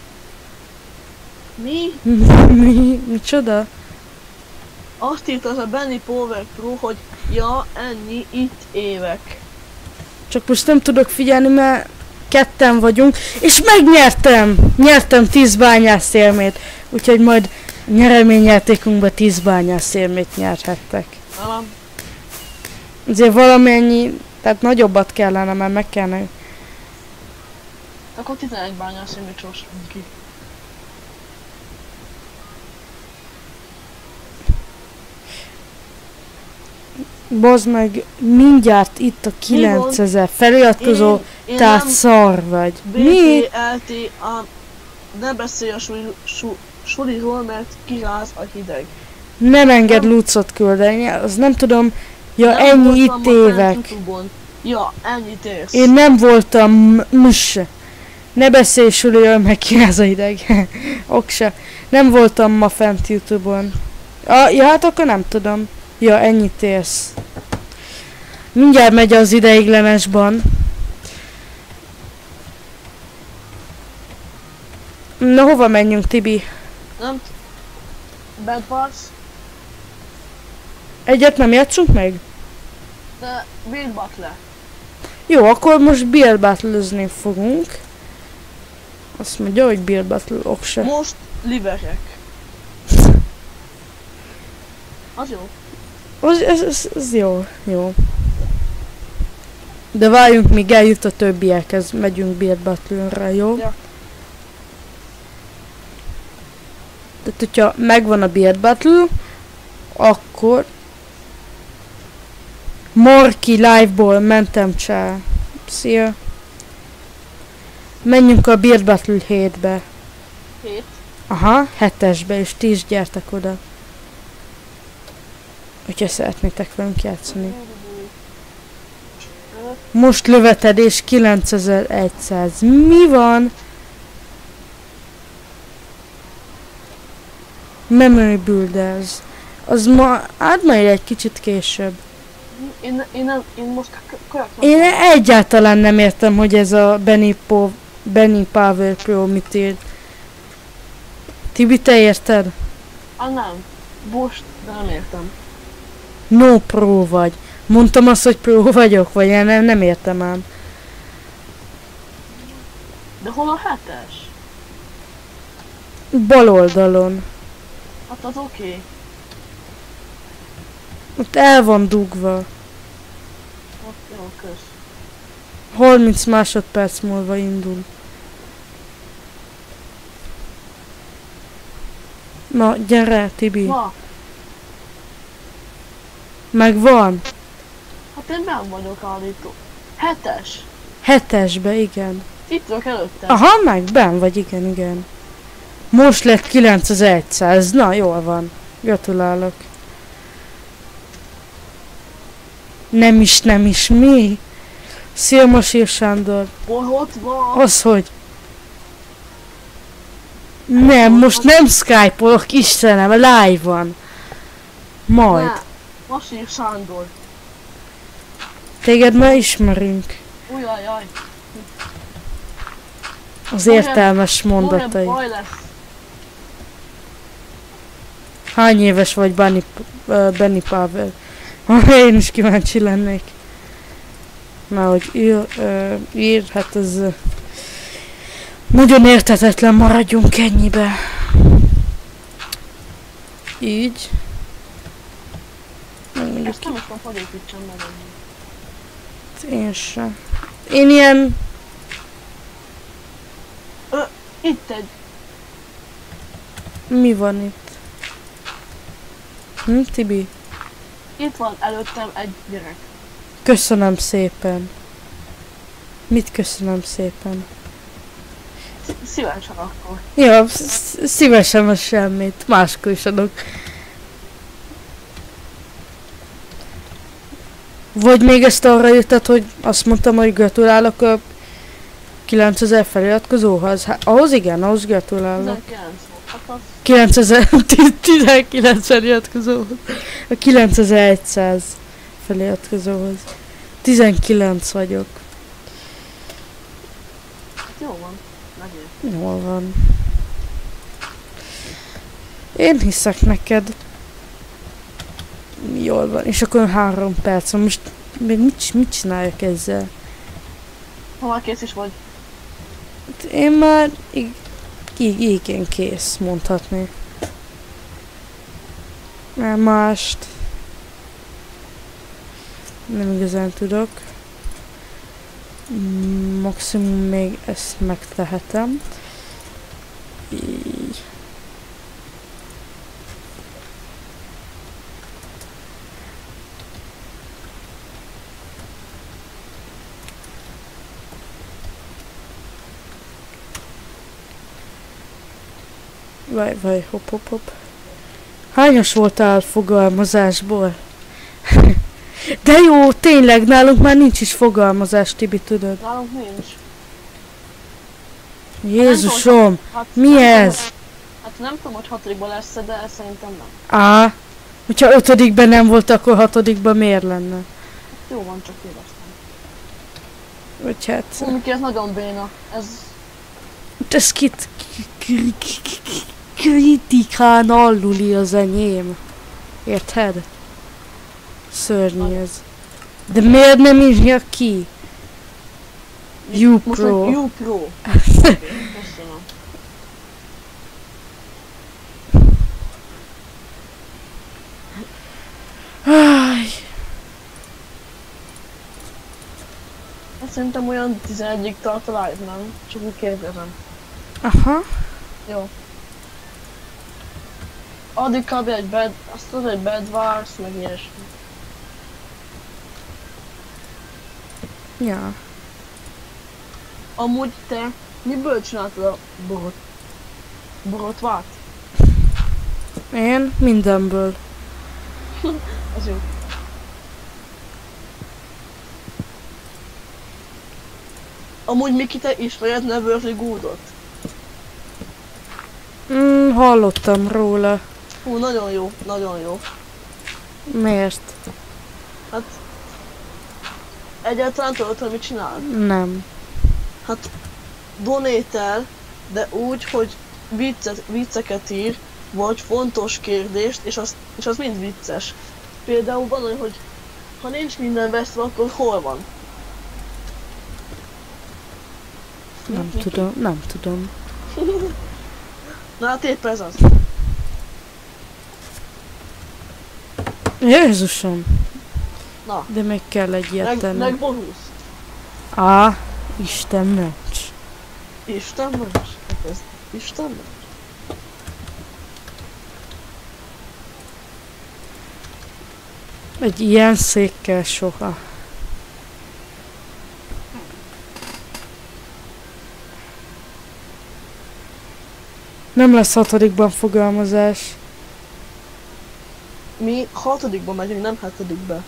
Mi? Mi? Micsoda? Azt írta az a Benny Power Pro, hogy ja, ennyi itt évek. Csak most nem tudok figyelni, mert ketten vagyunk, és megnyertem! Nyertem tíz bányászérmét, úgyhogy majd nyereményjátékunkban tíz bányászérmét nyerhettek. Nem. Azért valamennyi, tehát nagyobbat kellene, mert meg kellene. Akkor tizenegy bányász mit sorsolunk ki. Bazd meg, mindjárt itt a kilencezer feliratkozó, Én, én tehát nem szar vagy. B Mi? T L T A, ne beszélj a suli, su, suliról, mert kiráz a hideg. Nem enged Nem. lucot küldeni, az nem tudom. Ja, Nem ennyi voltam itt ma fent évek. YouTube-on. Ja, ennyit érsz. Én nem voltam mus. Ne beszélj suliról, meg kiráz a hideg. Oksa. Nem voltam ma fent YouTube-on. Ah, ja, hát akkor nem tudom. Ja, ennyit érsz. Mindjárt megy az ideiglenesban. Na, hova menjünk, Tibi? Nem? Bad Wars, Egyet nem játszunk meg? de Build Battle. Jó, akkor most Build Battle-özni fogunk. Azt mondja, hogy Build Battle okse. Most liverek. Az jó. Az, ez, ez, ez jó, jó. De várjunk, míg eljut a többiekhez, megyünk Build Battle-re, jó? Ja. Tehát, hogyha megvan a Build Battle, akkor... Morki live-ból mentem csá. Szia. Menjünk a Build Battle hétbe. Hét. Aha, hetesbe, és ti is gyertek oda. Hogyha szeretnétek velünk játszani. Most lövetedés kilencezer-száz. Mi van? Memory Builders. Az ma... Hát majd egy kicsit később. Én, én, nem, én most korrektben. Én egyáltalán nem értem, hogy ez a Benny, po, Benny Power Pro mit ír. Tibi, te érted? Ah nem. Most, de nem értem. No Pro vagy. Mondtam azt, hogy Pro vagyok, vagy én nem, nem értem ám. De hol a hetes? Bal oldalon. Hát az oké. Okay. Ott el van dugva. Ott jó, kösz. harminc másodperc múlva indul. Na, gyere, Tibi. Na, Megvan. hát én benn vagyok állító. Hetes. Hetesbe, igen. Itt vagyok előtte. Aha, meg benn vagy, igen, igen. Most lett kilencezer-száz. Na, jól van. Gratulálok. Nem is, nem is, mi? Szia, Masír Sándor. Hol ott van? Az, hogy... Nem, most nem Skype-olok, Istenem, live van. Majd. Ne. Masír Sándor. Téged már ismerünk. Ujjajjaj. Az értelmes mondatai. Baj lesz. Hány éves vagy Benny, uh, Benny Pavel? Én is kíváncsi lennék. Mert hogy ír, uh, ír hát ez uh, nagyon érthetetlen, maradjunk ennyibe. Így. Megmondjuk Ezt nem akarom, hogy építsem meg. én sem. Én ilyen... Ö, itt egy. Mi van itt? Hm, Tibi? Itt van előttem egy gyerek. Köszönöm szépen. Mit köszönöm szépen? Szívesen akkor. Ja, szívesen a semmit. Máskor is adok. Vagy még ezt arra írtad, hogy azt mondtam, hogy gratulálok a kilencezer feliratkozóhoz. Hát ahhoz igen, ahhoz gratulálok. tizenkilenc volt. Hát az... kilencezer, tizenkilenc feliratkozóhoz. A kilencezer-száz feliratkozóhoz. tizenkilenc vagyok. Jó van. Megyél. Jól van. Én hiszek neked. Jól van. És akkor három perc. Most még mit, mit csináljak ezzel? Ha már kész is vagy. Én már ig igen kész, mondhatni. Mert mást nem igazán tudok. Maximum még ezt megtehetem. Így. Vaj, vaj, hopp, hopp, hopp. Hányas voltál fogalmazásból? De jó, tényleg, nálunk már nincs is fogalmazás, Tibi, tudod. Nálunk nincs. Jézusom, Hát, mi nem ez? Tudom, hát nem tudom, hogy hatodikban lesz, de szerintem nem. Á, hogyha ötödikben nem volt, akkor hatodikban miért lenne? Jó van, csak éreztem. Vagy hát... Mondjuk ez nagyon béna. Ez... Ez kit... kritikán alluli az enyém. Érted? Szörnyű ez. De miért nem írja ki? Most YouPro. egy YouPro. Köszönöm. Áj. Hát szerintem olyan tizenegyig tart a live, nem? Csak úgy kérdezem. Aha. Jó. Addig kb. Egy bed, azt tudod, egy bed wars, meg ilyesmi. Ja. Amúgy te miből csináltad a borot? Borotvát? Én mindenből. Az jó. Amúgy Miki, te ismered Neverly Goodot? Mm, hallottam róla. Hú, nagyon jó, nagyon jó. Miért? Hát... Egyáltalán tudod, hogy mit csinál? Nem. Hát... Donétel, de úgy, hogy viccet, vicceket ír, vagy fontos kérdést, és az, és az mind vicces. Például van olyan, hogy ha nincs minden veszve, akkor hol van? Nem tudom, nem tudom. Na hát épp ez az. Jézusom! Na. De meg kell egy ilyet Meg, tenni. meg borúsz. Á, Isten ments. Isten ments? Hát ez Isten ments? Egy ilyen székkel soha. Nem lesz hatodikban fogalmazás. Mi hatodikba megyünk, nem hetedikbe.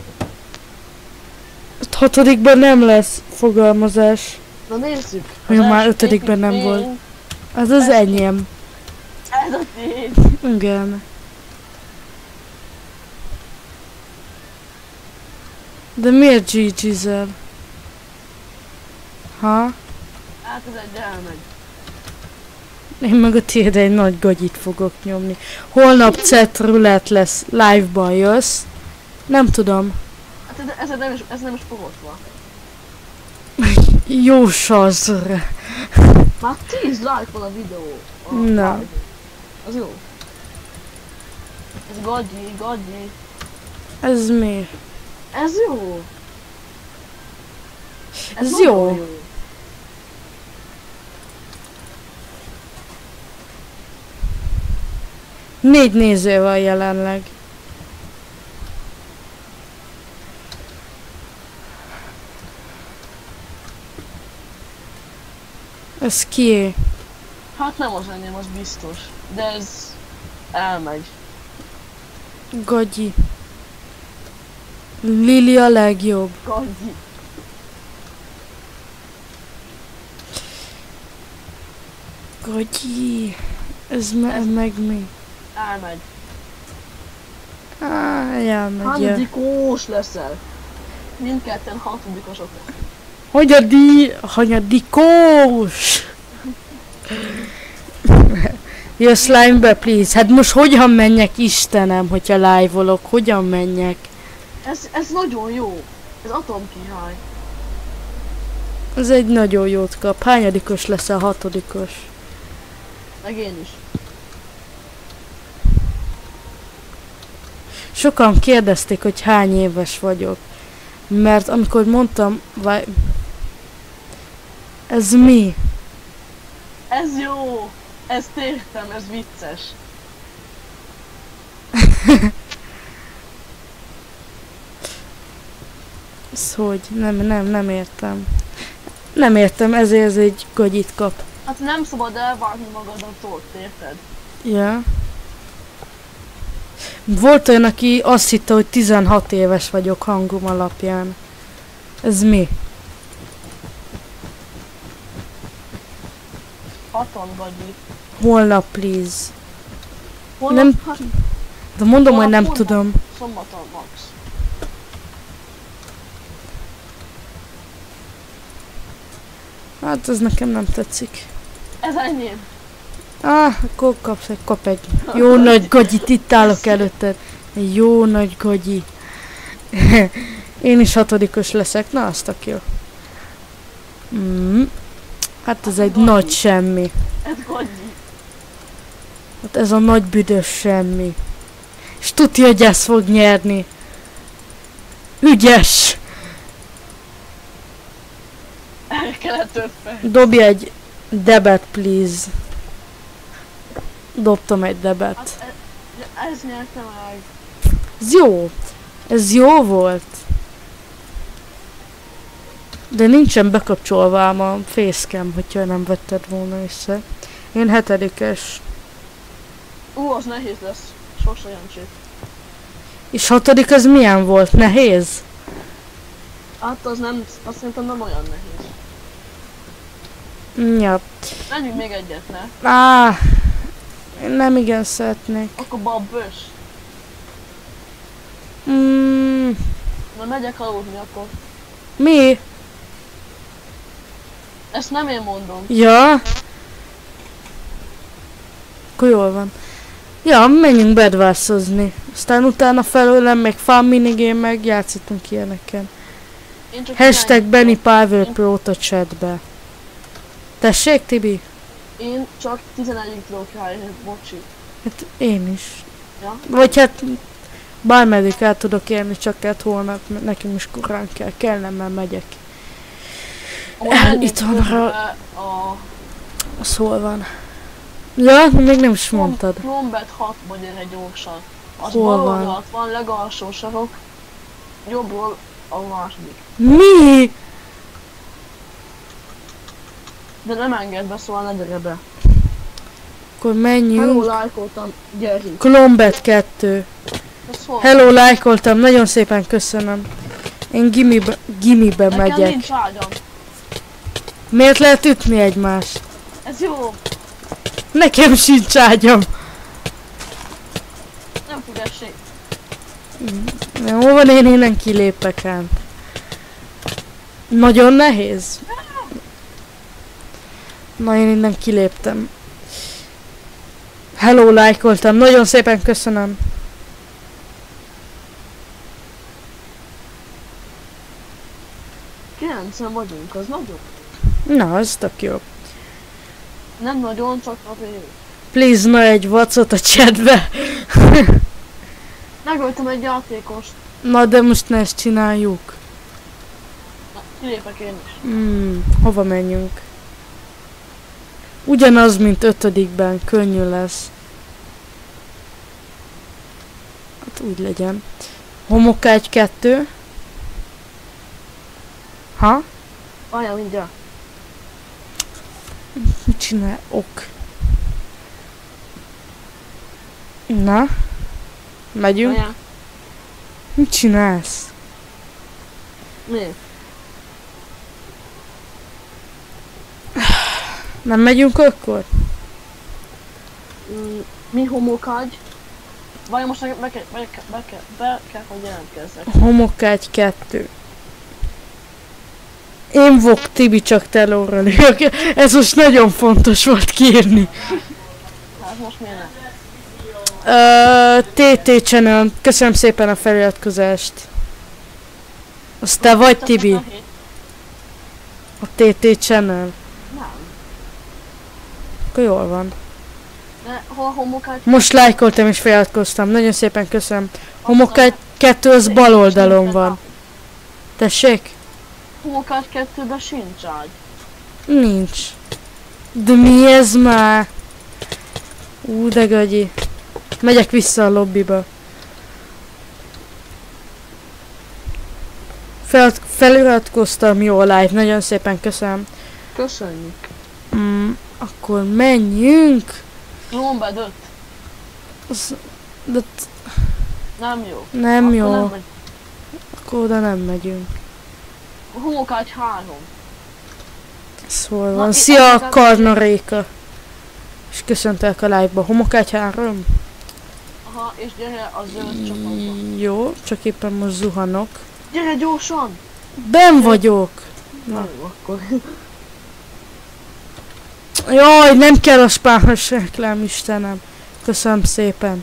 Hatodikban nem lesz fogalmazás. Na nézzük. Jó, már ötödikben nem volt. Az az enyém. Ez a tény. Igen. De miért gé gé-zel? Ha? Hát ez egy elmegy. Én meg a tiéd egy nagy gagyit fogok nyomni. Holnap cet roulette lesz, live-ban jössz. Nem tudom. Hát ez, ez, nem, is, ez nem is fogotva. Jó sazra. Már tíz like van a videó. A Na. live. Az jó. Ez gagyi, gagyi. Ez mi? Ez jó. Ez nagyon jó. jó. Négy néző van jelenleg. Ez kié? Hát nem az enyém, az biztos. De ez elmegy. Gagyi. Lili a legjobb. Gagyi. Gagyi. Ez, me Ez- meg mi? Elmegy. Á, elmegy. Handikós leszel. Mindketten hatodikosok. Hogy a di... hanyadikós? Jössz live-be, please. Hát most hogyan menjek, Istenem, hogyha live-olok? Hogyan menjek? Ez, ez nagyon jó. Ez atomkirály. Ez egy nagyon jót kap. Hányadikos leszel? Hatodikos. Meg én is. Sokan kérdezték, hogy hány éves vagyok. Mert amikor mondtam... Vaj... Ez mi? Ez jó. Ezt értem, ez vicces. Ez hogy? Nem, nem, nem értem. Nem értem, ezért ez egy gagyit kap. Hát nem szabad elvágni magadattól, érted? Ja. Volt olyan, aki azt hitte, hogy tizenhat éves vagyok hangom alapján. Ez mi? Haton gagyi. Holnap, please. Holnap, Nem- hát, De mondom, hogy holnap nem holnap. tudom. Szombaton max. Hát ez nekem nem tetszik. Ez enyém. Ah, akkor kapsz egy, kap egy jó nagy gagyit, itt állok előtted. Egy jó nagy gagyi. Én is hatodikos leszek, na azt tök jó. Mm. Hát ez egy nagy semmi. Ez gagyi. Hát ez a nagy büdös semmi. És tudja, hogy ezt fog nyerni. Ügyes! El kellett több fel. Dobj egy debet, please. Dobtam egy debet. Hát ez, ez nyerte meg. Ez jó. Ez jó volt. De nincsen bekapcsolva ám a facecam, hogyha nem vetted volna össze. Én hetedikes. Ú, az nehéz lesz. Sos Jancsét. És hatodik az milyen volt? Nehéz? Hát az nem, azt szerintem nem olyan nehéz. Ja. Menjünk még egyet, ne? Á, én nem igen szeretnék. Akkor babbös. Mm, Na megyek aludni akkor. mi? Ezt nem én mondom. Ja. Akkor jól van. Ja, menjünk bedvászozni. Aztán utána felőlem még fan minigame meg játszottunk ilyeneken. Én csak Hashtag tizenegyik Benny vagyok. Pavel Pro-t a chatbe. Tessék, Tibi? Én csak tizenegyik tudok rájönni, bocsi. Hát én is. Ja? Vagy hát bármeddig el tudok érni, csak hát holnap mert nekem is korán kell. Kell, nem, mert megyek. Ahol El- menjünk itthonra- közben a Az hol van? Ja, még nem is mondtad. Plombet hatba gyere gyorsan. Az Hol bal van? oldalt van, legalsó sarok. Jobbról a második. Mi? De nem enged be, szóval ne gyere be. Akkor Hello, menjünk. lájkoltam, gyerünk. Klombet kettő. Ez hol? Hello, lájkoltam, nagyon szépen köszönöm. Én gimibe, gimibe Nekem megyek. nincs ágyam. Miért lehet ütni egymást? Ez jó. Nekem sincs ágyam. Nem fog esni. Hol van, én innen kilépek ám. Nagyon nehéz. Na, én innen kiléptem. Hello, lájkoltam. Nagyon szépen köszönöm. kilencen vagyunk, az nagyon. Na, az tök jó. Nem nagyon, csak a végig. Please, na egy vacot a chatbe. Megöltem egy játékost. Na, de most ne ezt csináljuk. Na, kilépek én is. Hmm, hova menjünk? Ugyanaz, mint ötödikben, könnyű lesz. Hát úgy legyen. Homokágy kettő. Ha? Várjál mindjárt. Mit csinál? Ok. Na? Megyünk? Várjál. Mit csinálsz? Mi? Nem megyünk akkor? Mm, mi homokágy? Várjál, most be kell, be kell, be kell, be kell, hogy jelentkezzek. Homokágy kettő. Én vok, Tibi, csak telóra lők. Ez most nagyon fontos volt kiírni. Hát most miért nem? Uh, té té Channel, köszönöm szépen a feliratkozást. Az te vagy, Tibi? A té té Channel. Nem. Akkor jól van. De hol homokágy? Most lájkoltam és feliratkoztam. Nagyon szépen köszönöm. Homokágy kettő az bal oldalon van. Tessék? Homokágy kettőben sincs ágy. Nincs. De mi ez már? Ú, de gagyi. Megyek vissza a lobbiba. Fel, feliratkoztam, jó a live, nagyon szépen köszönöm. Köszönjük. Mm, akkor menjünk. Lombed öt. Az, de t- Nem jó. nem Akkor jó. Nem megy. Akkor oda nem megyünk. Homokágy három. Szóval Na, van. i- Szia, ezeket- Karnaréka. És köszöntelek a live-ba. Homokágy három? Aha, és gyere a zöld csapatba. Jó, csak éppen most zuhanok. Gyere gyorsan! Ben vagyok. Na jó, akkor. Jaj, nem kell a spáros reklám, Istenem. Köszönöm szépen.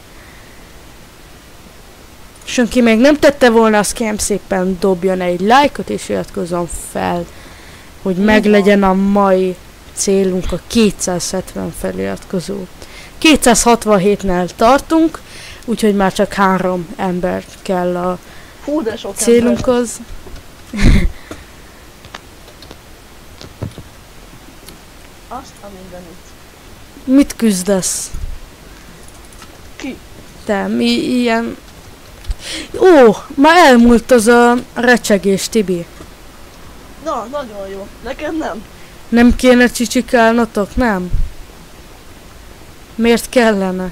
És aki még nem tette volna, azt kérem szépen dobjon egy lájkot és iratkozzon fel, hogy meglegyen a mai célunk, a kétszázhetven feliratkozó. kétszázhatvanhétnél tartunk, úgyhogy már csak három ember kell a Hú, de sok ember. célunkhoz. Azt a mindenit. Mit küzdesz? Ki? Te, mi ilyen... Ó, már elmúlt az a recsegés, Tibi. Na, nagyon jó. Neked nem. Nem kéne csicsikálnotok, nem? Miért kellene?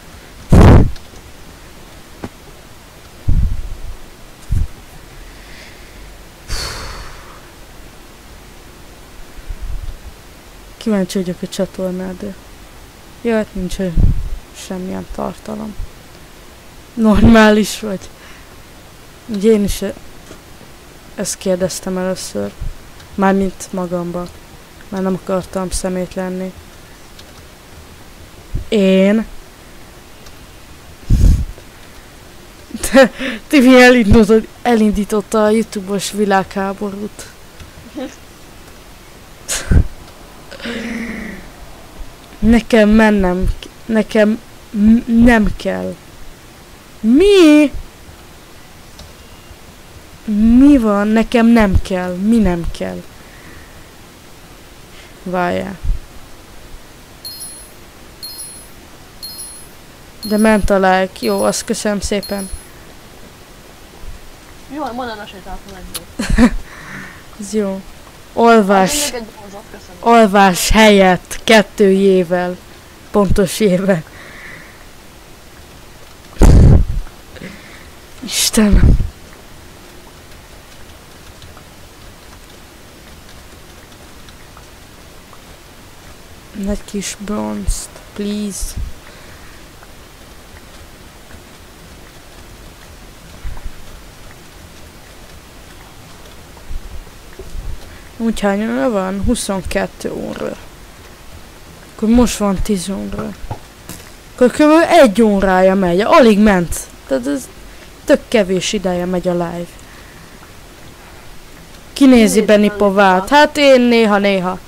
Kíváncsi vagyok a csatornádra. Jaj, nincs semmilyen tartalom. Normális vagy. Ugye én is e- ezt kérdeztem először. Mármint magamban. Már nem akartam szemét lenni. Én? De Tibi elindította, elindította a YouTube-os világháborút. Nekem mennem, k- nekem m- nem kell. Mi? Mi van? Nekem nem kell. Mi nem kell? Várjál. De ment a like. Jó, azt köszönöm szépen. Jó, majd nem esélytáltam egyből. Ez jó. Olvás. Még egy bronzot, köszönöm. Alvás helyett kettő jével. Pontos jével. Istenem. Egy kis bronzt, please. Úgy hány óra van? huszonkettő óra. Akkor most van tíz óra. Akkor kb. egy órája megy, alig ment. Tehát ez tök kevés ideje megy a live. Kinézi Benny Povát? Hát én néha-néha.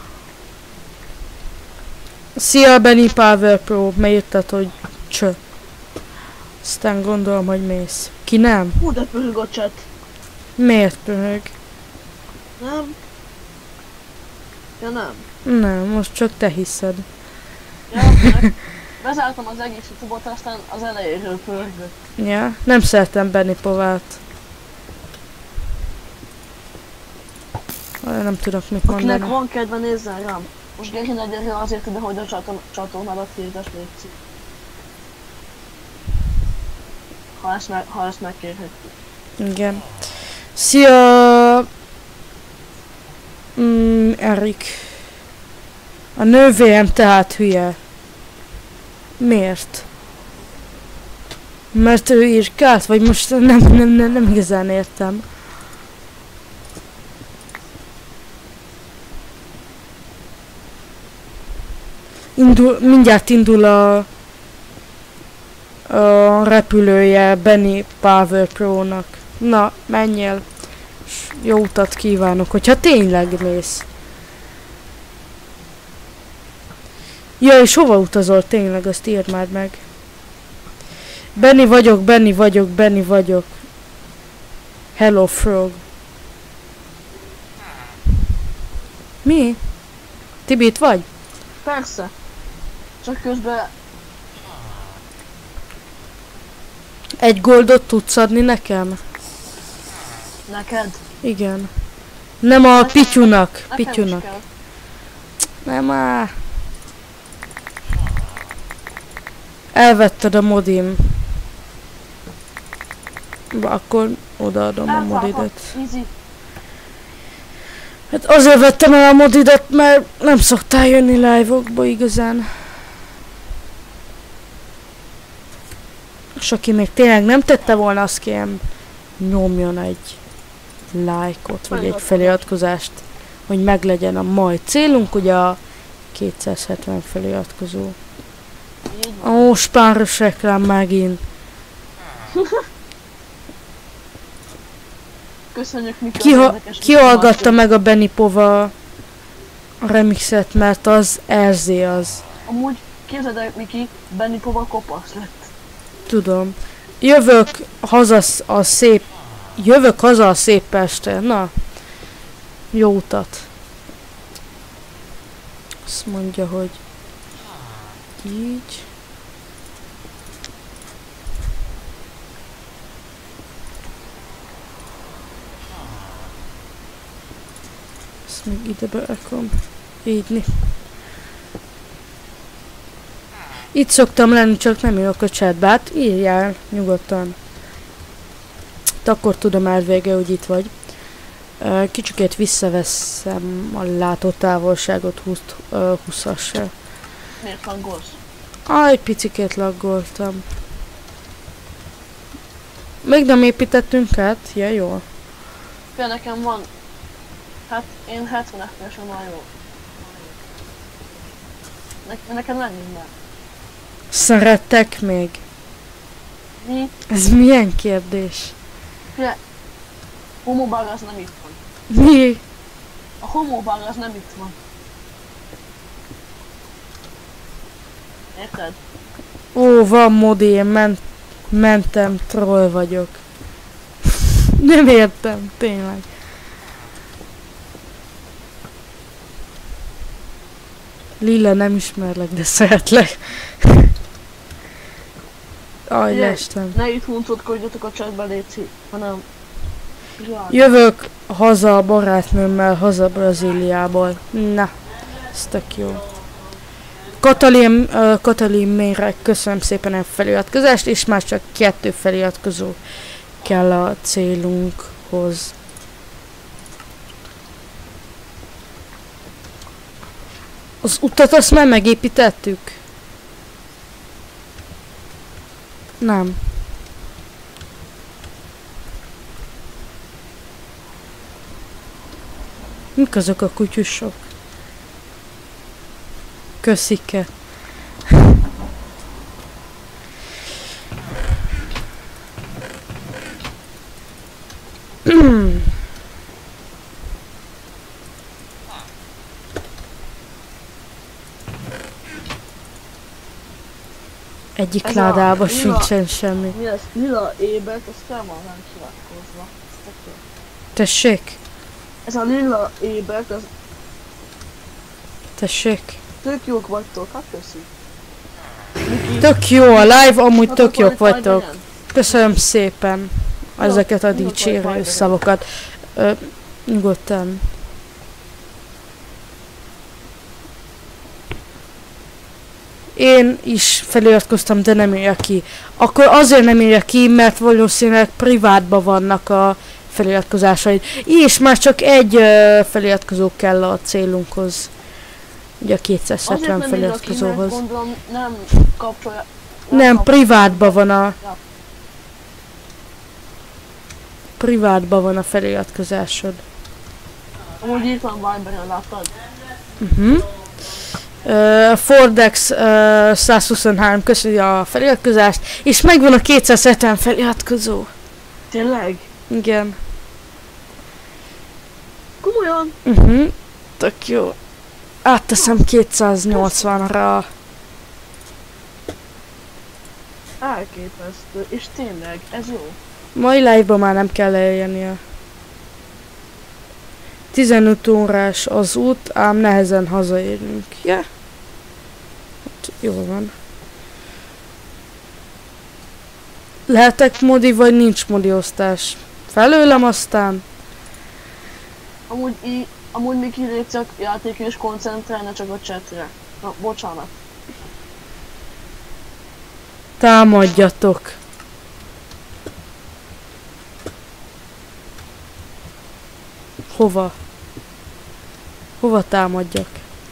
Szia Benny Power Pro, mert írtad, hogy csö. Aztán gondolom, hogy mész. Ki nem? Hú, de pörög a chat. Miért pörög? Nem? Ja nem. Nem, most csak te hiszed. Ja, mert bezártam az egész YouTube-ot, aztán az elejéről pörgött. Ja, nem szeretem Benny Povát. Nem tudok mit mondani. Akinek van kedve, nézzen rám. Most Geri negyedre azért ide, hogy a csatorn csatornádat hirdess, légy. Ha ezt, meg, ha ezt megkérhetjük. Igen. Szia! Mm, Erik. A nővérem tehát hülye. Miért? Mert ő írkált? Vagy most nem, nem, nem, nem igazán értem. Indul, mindjárt indul a, a repülője Benny Power Pro-nak. Na, menjél. S jó utat kívánok, hogyha tényleg mész. Ja, és hova utazol tényleg, azt írd már meg. Benny vagyok, Benny vagyok, Benny vagyok. Hello Frog. Mi? Tibi, itt vagy? Persze. Csak közben... Egy goldot tudsz adni nekem? Neked? Igen. Nem a Pityunak. Nekem Pityunak. is kell. Nem á. Elvetted a modim. Akkor odaadom a modidet. Easy. Hát azért vettem el a modidet, mert nem szoktál jönni live-okba igazán. És aki még tényleg nem tette volna, azt kérem, nyomjon egy lájkot, vagy egy feliratkozást, hogy meglegyen a mai célunk, ugye a kétszázhetven feliratkozó. Ó, spáros reklám megint. Köszönjük, Miki. Kiha kihallgatta meg a Benny Pova remixet, mert az Erzé az. Amúgy képzeld el, Miki, Benny Pova kopasz lett. Tudom. Jövök haza a szép... Jövök haza a szép Pestre. Na. Jó utat. Azt mondja, hogy... Így... Ezt még ide berakom. Így. Itt szoktam lenni, csak nem írok a chatbe. Hát írjál nyugodtan. De akkor tudom elvége, hogy itt vagy. Kicsikét visszaveszem a látótávolságot húszasra. Miért laggolsz? Ah, egy picikét laggoltam. Még nem építettünk át? Ja, jó. Például nekem van... Hát én hetven ef pé es-en már jó. Ne neked mennyi már? Szerettek még? Mi? Ez milyen kérdés? Fie, homobug az nem itt van. Mi? A homobug az nem itt van. Érted? Ó, van modi, én ment, mentem, troll vagyok. Nem értem, tényleg. Lilla, nem ismerlek, de szeretlek. Aj, lestem. Ne itt huncutkodjatok a chatbe, léci, hanem... Jövök haza a barátnőmmel, haza Brazíliából. Na, ez tök jó. Katalin, uh, Katalin Mérek, köszönöm szépen a feliratkozást, és már csak kettő feliratkozó kell a célunkhoz. Az utat azt már megépítettük? Nem. Mik azok a kutyusok? Köszike. Egyik Ez a ládában lila- sincsen semmi. Mi ez? Lila ébert, az fel van nem kirakkozva. Tessék? Ez a lila ébert, az Tessék? tök jók vagytok, hát köszi. Miki, Tök jó a live, amúgy hát tök akkor jók itt majd vagytok. legyen. Köszönöm szépen ezeket a nyugodtan dicsérő majd szavakat. Ö, nyugodtan. Én is feliratkoztam, de nem írja ki. Akkor azért nem írja ki, mert valószínűleg privátban vannak a feliratkozásaid. És már csak egy ö, feliratkozó kell a célunkhoz. Ugye a kétszázhetven Azért nem írok ki, mert feliratkozóhoz. gondolom nem kapcsolja. Nem, kap- privátban van a... Ja. Privátban van a feliratkozásod. Amúgy itt van Viberen, láttad? Uh-huh. Uh, Fordex uh, százhuszonhárom köszöni a feliratkozást, és megvan a kétszázhetven feliratkozó. Tényleg? Igen. Komolyan? Uh-huh. Tök jó. Átteszem kétszáznyolcvanra. Elképesztő. És tényleg, ez jó. Mai live-ban már nem kell eljönnie. tizenöt órás az út, ám nehezen hazaérünk. Ja? Yeah. Hát, jól van. Lehetek modi, vagy nincs modi osztás? Felőlem aztán? Amúgy, í, amúgy Miki légy csak játékra és koncentrálna csak a chatre. Na, bocsánat. Támadjatok! Hova? Hova támadjak?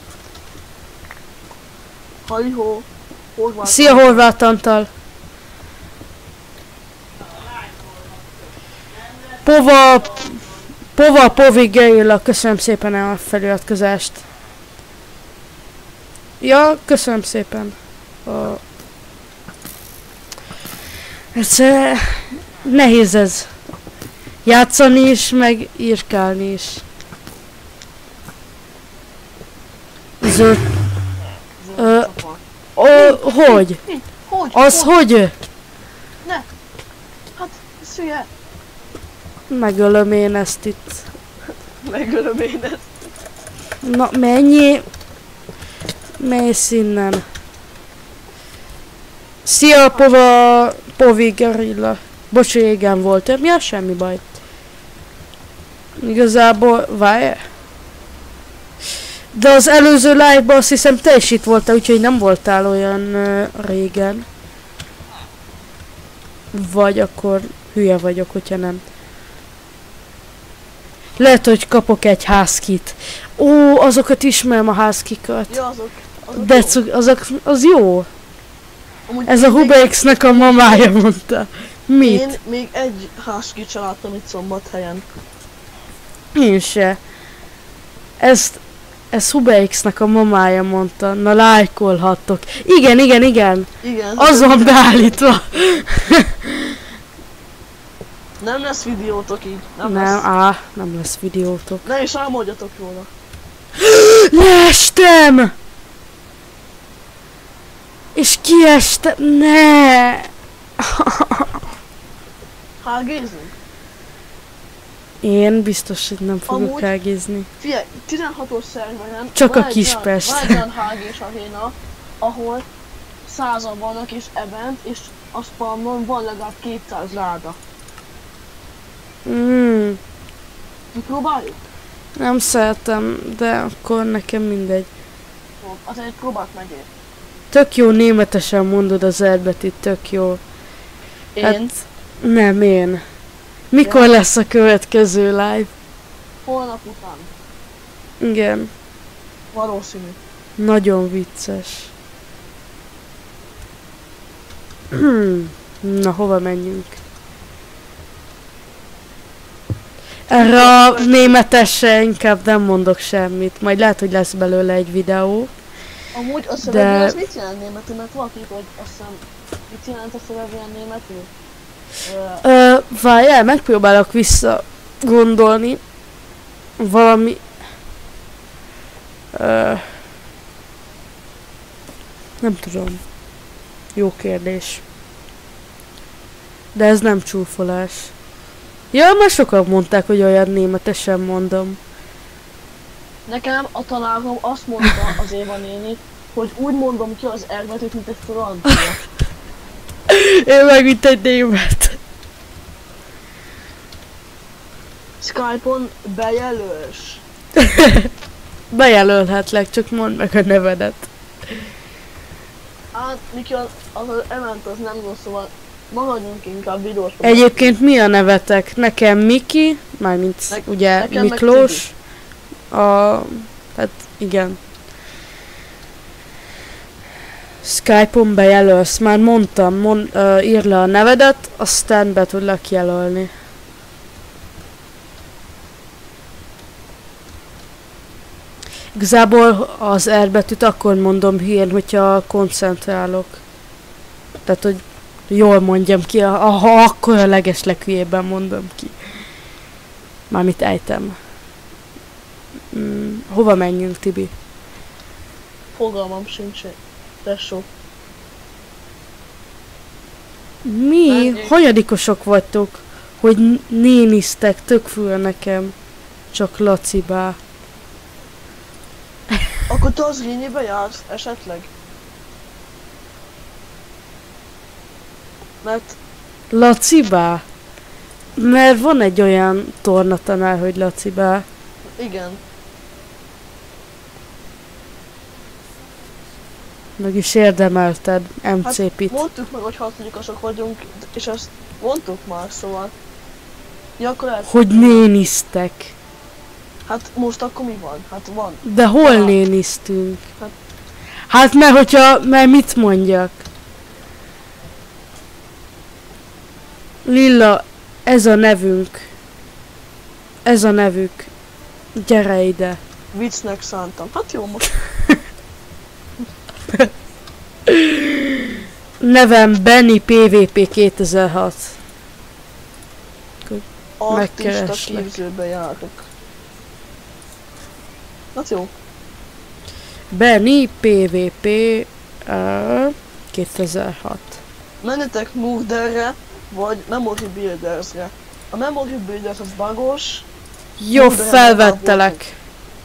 Halihó. Horváth. Szia, Horváth Antal! Pova... Pova Povi Gerilla, köszönöm szépen a feliratkozást. Ja, köszönöm szépen. A... Ez... eh, nehéz ez. Játszani is, meg írkálni is. Zöld... Ö, Ó, hogy? Mi? Hogy? Az hogy? hogy? Ne! Hát, ez hülye. Megölöm én ezt itt. Megölöm én ezt. Na, mennyi? Mész innen. Szia, Pova... Povi Gerilla. Bocs, régen volt több. Ja, semmi baj. Igazából... Várj. De az előző live-ban azt hiszem te is itt voltál, úgyhogy nem voltál olyan uh, régen. Vagy akkor hülye vagyok, hogyha nem. Lehet, hogy kapok egy házkit. Ó, azokat ismerem a házkikat. Ja, azok. azok De jó. cu- azok, az jó. Amúgy Ez a én még- Hubexnek a mamája mondta. Mit? Én még egy házkit sem láttam itt Szombathelyen. Én se. Ezt, ez Hubexnek a mamája mondta. Na, lájkolhattok. Igen, igen, igen. Igen. Az van beállítva. Nem lesz videótok így. Nem, Nem, lesz. á, nem lesz videótok. Ne is álmodjatok róla. Leestem! És kiestem. Ne! Hágézni? Én biztos, hogy nem fogok Amúgy- elgézni. Figyelj, tizenhatos szerveren Csak van a egy Kispest. olyan- Van egy olyan hágés aréna, ahol százan vannak és event, és a spamon van legalább kétszáz láda. Mm, Kipróbáljuk? nem szeretem, de akkor nekem mindegy. Jó, azért próbáld meg én. Tök jó németesen mondod az erbetűt, tök jó. Én Hát, nem én. Mikor Ja. lesz a következő live? holnap után. Igen, Valószínű. nagyon vicces. Hmm. Na, hova menjünk? Erre a németesre inkább nem mondok semmit. Majd lehet, hogy lesz belőle egy videó. Amúgy a szövegben De- az mit jelent németül? Mert valaki, hogy azt hiszem, mit jelent a szövegben németül? Ö, Ö, várjál, megpróbálok vissza gondolni. Valami... Ö, nem tudom. Jó kérdés. De ez nem csúfolás. Ja, már sokan mondták, hogy olyan németesen mondom. Nekem a tanárom azt mondta az Éva néni, hogy úgy mondom ki az R betűt, mint egy francia. Én meg mint egy német. Skype-on bejelölsz. Bejelölhetlek, csak mondd meg a nevedet. Hát, Miki, az, az event az nem rossz, szóval maradjunk inkább videós. Egyébként mi a nevetek? Nekem Miki, mármint Ne- ugye nekem meg Miklós. A... hát igen. Skype-on bejelölsz, már mondtam, mond, uh, ír le a nevedet, aztán be tudlak jelölni. Igazából az R betűt akkor mondom hülyén, hogyha koncentrálok. Tehát, hogy jól mondjam ki, ha ha akkor a legesleghülyében mondom ki. Mármint ejtem. Mm, hova menjünk, Tibi? Fogalmam sincs, tesó. Mi? Menjünk. Hanyadikosok vagytok, hogy n- nénisztek, tök fül nekem. Csak Lacibá. Akkor te az Rényébe jársz esetleg? Mert Lacibá? Mert van egy olyan tornatanár, hogy Lacibá. igen, Meg is érdemelted, em cé hát pit. mondtuk meg, hogy hatodikosok vagyunk, és ezt mondtuk már, szóval. Ja, akkor lehet. Hogy nénisztek. Hát most akkor mi van? Hát van. De hol Ah. nénisztünk? Hát- Hát mert hogyha, mert mit mondjak? Lilla, ez a nevünk. Ez a nevük. Gyere ide. Viccnek szántam. Hát jó, most Nevem Benny pé vé pé kétezer-hat. artista Megkereslek. képzőbe járok. Hát jó. Benny pé vé pé uh, kétezer-hat. Menjetek Murderre, vagy Memory Buildersre. A Memory Builders az bugos, Jó, Murderre felvettelek.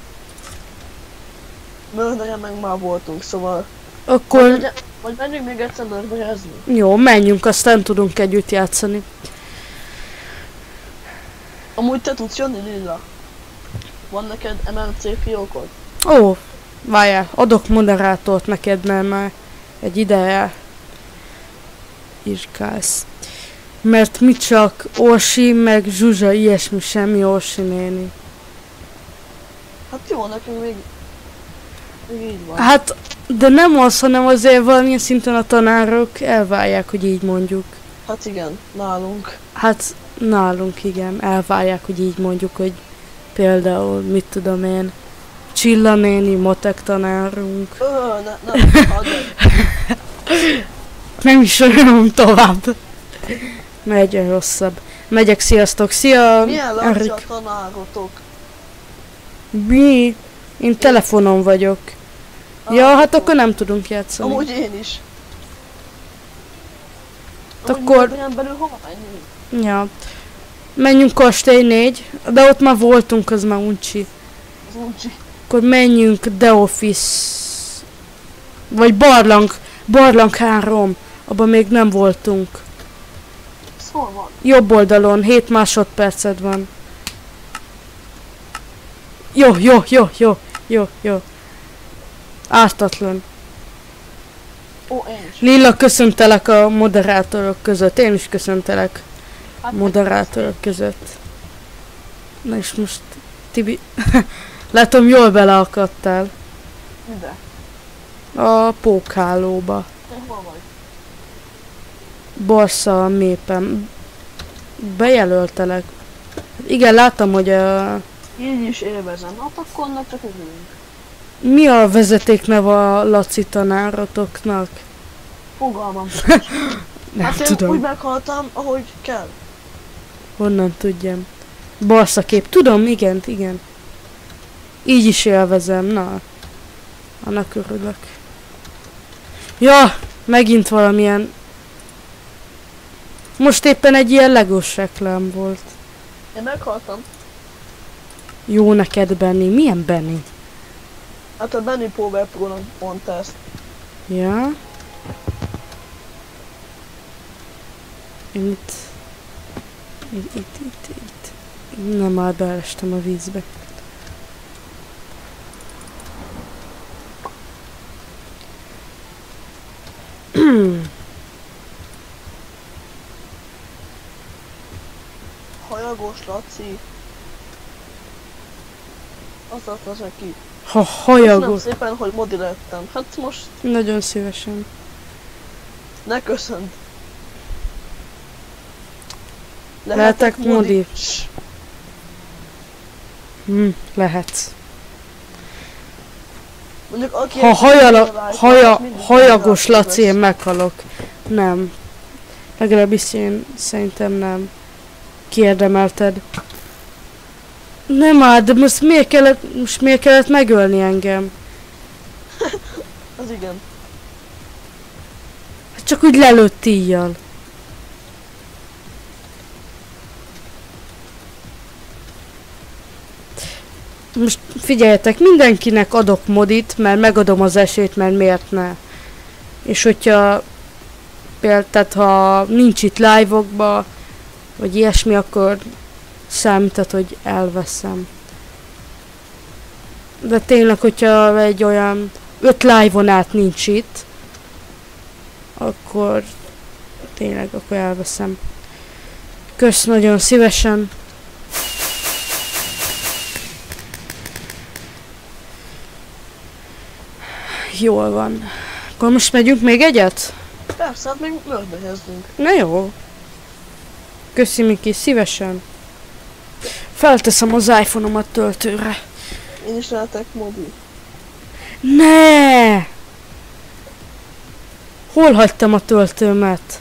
Murderre meg már voltunk, szóval... Akkor Vagy, legyen- vagy menjünk még egyszer murderezni. jó, menjünk, aztán tudunk együtt játszani. Amúgy te tudsz jönni, Lilla? Van neked em em cé fiókod? Ó, várjál, adok moderátort neked, mert már egy ideje írkálsz. Mert mi csak Orsi, meg Zsuzsa, ilyesmi, semmi Orsi néni. Hát jó, nekünk még... Még így van. Hát, de nem az, hanem azért valamilyen szinten a tanárok elvárják, hogy így mondjuk. Hát igen, nálunk. Hát nálunk igen, elvárják, hogy így mondjuk, hogy például, mit tudom én, Csilla néni, matek tanárunk. Ö, ne, ne, hadd Nem is olyan tovább. Megy a rosszabb. Megyek, sziasztok, szia! Milyen laci a Erik. tanárotok? Mi? Én telefonon vagyok. Ja, hát akkor nem tudunk játszani. Amúgy én is. Hát Amúgy akkor- Murderren belül hova menjünk? Ja. Menjünk Kastély négy, de ott már voltunk, az már uncsi. Az uncsi. Akkor menjünk The Office. Vagy Barlang. Barlang három. Abban még nem voltunk. Hol van? Jobb oldalon, hét másodperced van. Jó, jó, jó, jó, jó, jó. Ártatlan. Ó, én is. Lilla, köszöntelek a moderátorok között. Én is köszöntelek Hát, moderátorok között. Na és most, Tibi, látom jól beleakadtál Ide. a pókhálóba. Te hol vagy? Barsza a mépen. Bejelöltelek. Igen, láttam, hogy a... Így is élvezem. Hát akkor annak csak örülünk. Mi a vezetékneve a Laci tanárotoknak? Fogalmam. Nem Hát én tudom. úgy meghaltam, ahogy kell. Honnan tudjam. Barszakép. Tudom, igen, igen. Így is élvezem, na. Annak örülök. Ja, megint valamilyen... Most éppen egy ilyen legos reklám volt. Én meghaltam. Jó neked, Benni. Milyen Benni? Hát a Benny Power Pro-nak mondta ezt. Ja. Én itt... Itt, itt, itt, itt. Nem, már beestem a vízbe. Hajagos Laci. Azt adta ki. Ha Köszönöm hajagos. szépen, hogy modi lettem. Hát most Nagyon szívesen. ne köszönt. Lehetek modi? Ss, Hm, lehetsz. Mondjuk aki... Ha egy hajala, like-ot, haja, az mindig hajagos mindig Laci, én lesz. meghalok. Nem. Legalábbis én szerintem nem. Kiérdemelted. Nem áll, de most miért kellett, most miért kellett megölni engem? Az igen. Hát csak úgy lelőtt íjjal. Most figyeljetek, mindenkinek adok modit, mert megadom az esélyt, mert miért ne. És hogyha például, tehát ha nincs itt live-okba, vagy ilyesmi, akkor számítat, hogy elveszem. De tényleg, hogyha egy olyan öt live-on át nincs itt, akkor tényleg, akkor elveszem. Kösz nagyon szívesen. Jól van. Akkor most megyünk még egyet? Persze, hát még mörbe kezdünk. Na jó. Köszi, Miki, szívesen. Felteszem az iPhone-omat töltőre. Én is lehetek modi. Ne! Hol hagytam a töltőmet?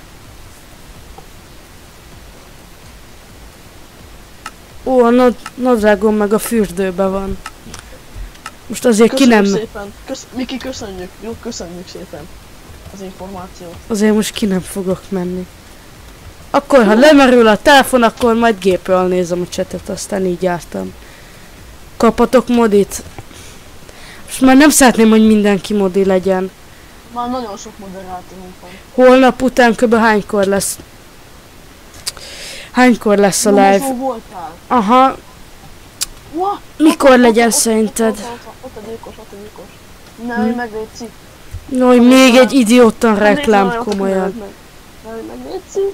Ó, a nad nadrágom meg a fürdőbe van. Most azért Köszönjük ki nem... szépen. Kösz Miki, köszönjük. Jó, köszönjük szépen az információt. Azért most ki nem fogok menni. Akkor, ha lemerül a telefon, akkor majd gépről nézem a csetet, aztán így jártam. Kapatok modit? Most már nem szeretném, hogy mindenki modi legyen. Már nagyon sok moderátorunk van. Holnap után kb. hánykor lesz? Hánykor lesz a live? Nyomozó voltál? Aha, Ua, mikor ott, legyen ott, ott, szerinted? Ott, ott, ott, ott a gyilkos, ott a gyilkos. Ne, hogy megvédszik. No, hogy még egy idiótan reklám, komolyan. Ne, hogy megvédszik.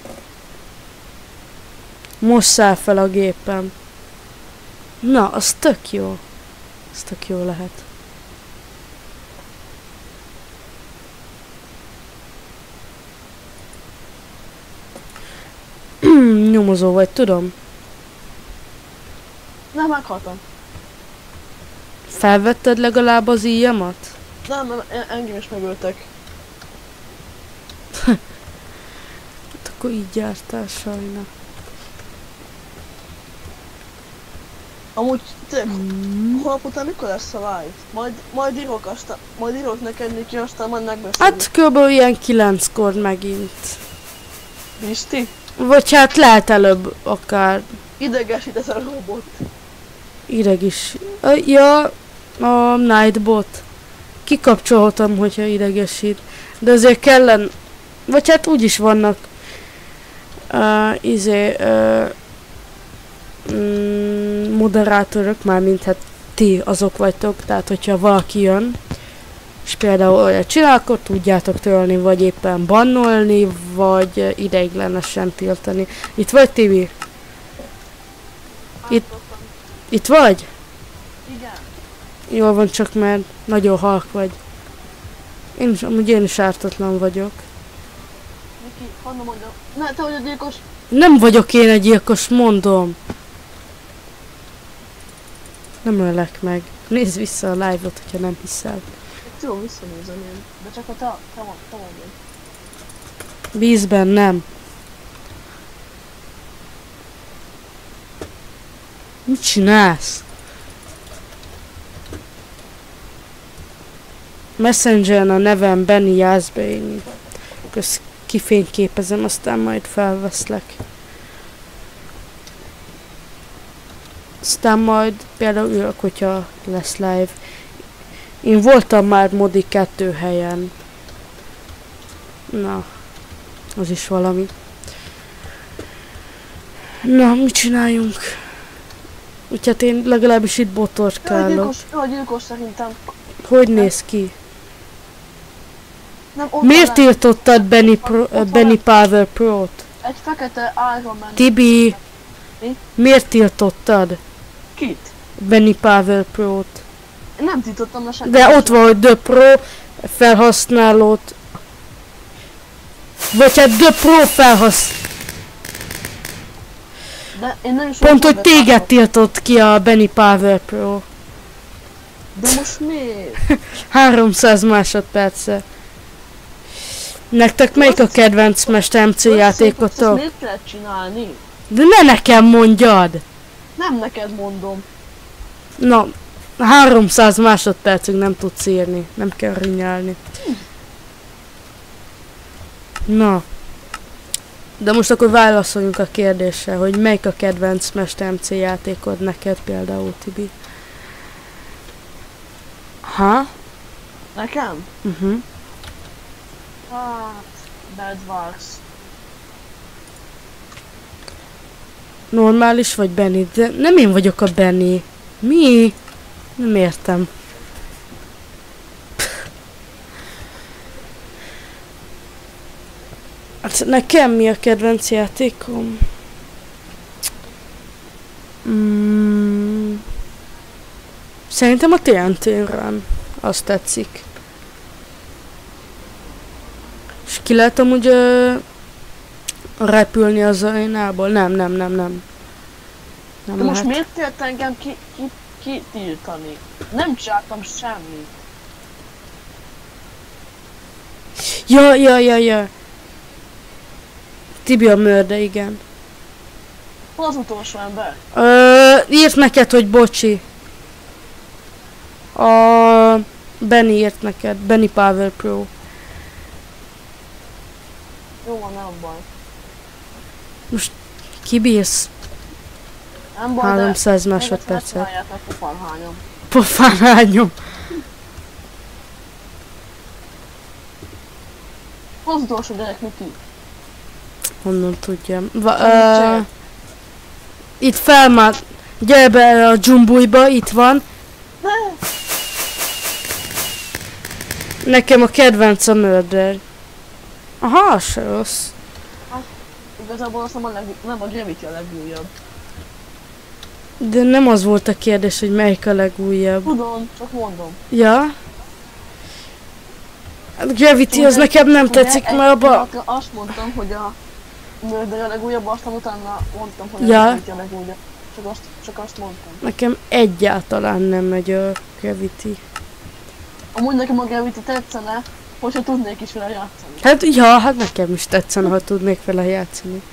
Mosszál fel a gépem. Na, az tök jó. Az tök jó lehet. Nyomozó vagy, tudom. Nem, meghaltam. Felvetted legalább az íjamat? Nem, nem, en- engem is megöltek. Hát akkor így jártál, sajna. Amúgy, tényleg, Mm. holnap után mikor lesz a live? Majd, majd írok aztán, majd írok neked, Niki, aztán majd megbeszéljük. Hát kb. Ilyen kilenckor megint. Bisti, Vagy hát lehet előbb akár idegesített a robot. ideg is. Ö, Ja, a Nightbot. Kikapcsolhatom, hogyha idegesít. De azért kellen... Vagy hát úgyis vannak uh, izé uh, mm, moderátorok, mármint hát ti azok vagytok, tehát hogyha valaki jön, és például olyat csinál, akkor tudjátok törölni, vagy éppen bannolni, vagy ideiglenesen tiltani. Itt vagy, Tibi? Itt- Itt vagy? Igen. Jól van, csak mert nagyon halk vagy. Én is, amúgy én is ártatlan vagyok. Niki, honnan mondjam? Ne, te vagy a gyilkos. Nem vagyok én egy gyilkos, mondom. Nem ölek meg. Nézd vissza a live-ot, hogyha nem hiszel. Tudom, visszanézem én. De csak a te, te, te mondod. Bíz bennem. Mit csinálsz? Messengeren a nevem Benny Jászbeényi. Kösz kifényképezem, aztán majd felveszlek. Aztán majd például ülök, hogyha lesz live. Én voltam már Modi kettő helyen. Na, az is valami. Na, mit csináljunk? Úgyhogy én legalábbis itt botorkálok. Gyilkos, a gyilkos szerintem. Hogy néz ki? Nem, ott Miért van tiltottad Benny, Pro, van- Benny Power Pro-t? egy fekete Iron Man. Tibi, Mi? miért tiltottad Kit? Benny Power Pro-t? Én nem tiltottam le semmit. De ott van, hogy The Pro felhasználót. Vagy hát The Pro felhasználót. De én nem is Pont, hogy voltam téged be- tiltott ki a Benny Power Pro. De most miért? háromszáz másodperce. Nektek melyik a kedvenc Mest em cé Ezt játékotok? miért lehet csinálni? De ne nekem mondjad! Nem neked mondom. Na, háromszáz másodpercig nem tudsz írni. Nem kell rinyálni. Na. De most akkor válaszoljunk a kérdésre, hogy melyik a kedvenc Mest em cé játékod neked például, Tibi? Ha? Nekem? Uh-huh. Hát... Bad Wars. Normális vagy Benny? De nem én vagyok a Benny. Mi? Nem értem. Hát nekem mi a kedvenc játékom? Mm. Szerintem a té en té Run. Azt tetszik. És ki lehet amúgy ö, repülni az arénából? Nem, nem, nem, nem. Nem De most lehet. miért kellett engem ki, ki, ki tiltani? Nem csináltam semmit. Ja, ja, ja, ja. Tibi a mörde, igen. Hol az utolsó ember? Ö, írt neked, hogy bocsi. A Benny írt neked. Benny Power Pro. Jó van, nem baj. Kibírsz Nem baj, de... háromszáz még másodpercet. egyszer csináljátok, pofarhányom. Pofán rányom. Hol az utolsó gyerek, Miki? Honnan tudjam. Va, Segítség. ö, itt felmár. Gyere be a dzsumbújba, itt van. Ne! Nekem a kedvenc a Murder. Aha, az se rossz. Igazából azt nem a, leg, nem a Gravity a legújabb. De nem az volt a kérdés, hogy melyik a legújabb. Tudom, csak mondom. Ja? A Gravity az nekem nem Ugye, tetszik, egy mert abba... pillanatra azt mondtam, hogy a Murder a legújabb, aztán utána mondtam, hogy Ja. a Gravity a legújabb. Csak azt, csak azt mondtam. Nekem egyáltalán nem megy a Gravity. Amúgy nekem a Gravity tetszene, hogyha tudnék is vele játszani. Hát, ja, hát nekem is tetszene, ha tudnék vele játszani.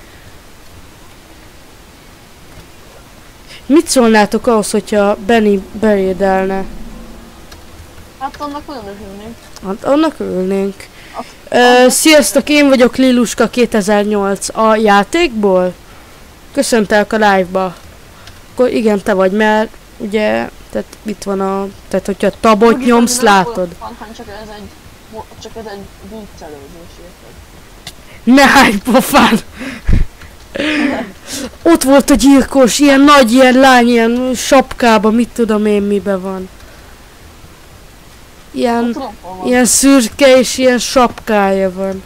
Mit szólnátok ahhoz, hogyha Benny berédelne? Hát annak nagyon örülnék. Hát annak örülnénk. Ö, sziasztok, én vagyok Liluska kétezer-nyolc a játékból. Köszöntelek a live-ba. Akkor igen, te vagy, mert ugye, tehát itt van a, tehát hogyha tabot Úgy nyomsz, nem látod. volt Farhány, csak ez egy, mo- csak ez egy viccelődés, érted? Ne hány pofán! Ott volt a gyilkos, ilyen nagy, ilyen lány, ilyen sapkába, mit tudom én mibe van. Ilyen, Tudom, hol van. ilyen szürke és ilyen sapkája van.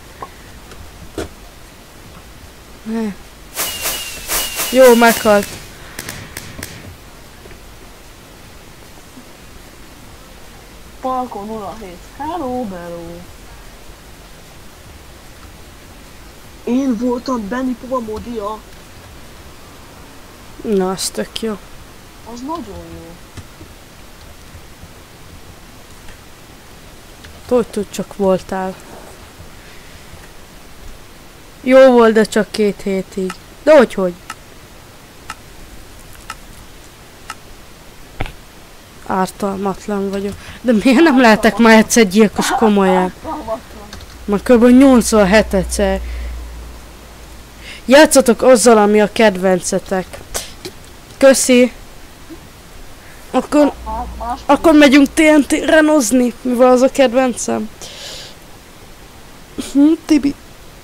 Ne. Jó, meghalt. Palko nulla hét. Hello, bello. Én voltam Benny Povamodia. Na, az tök jó. Az nagyon jó. Hogy tud, csak voltál. Jó volt, de csak két hétig. De hogy hogy? Ártalmatlan vagyok. De miért nem lehetek már egyszer gyilkos komolyan? Már kb. nyolcvanhetedszer. Játszatok azzal, ami a kedvencetek. Köszi. Akkor, akkor megyünk té en té renozni, mivel az a kedvencem. Hm, Tibi.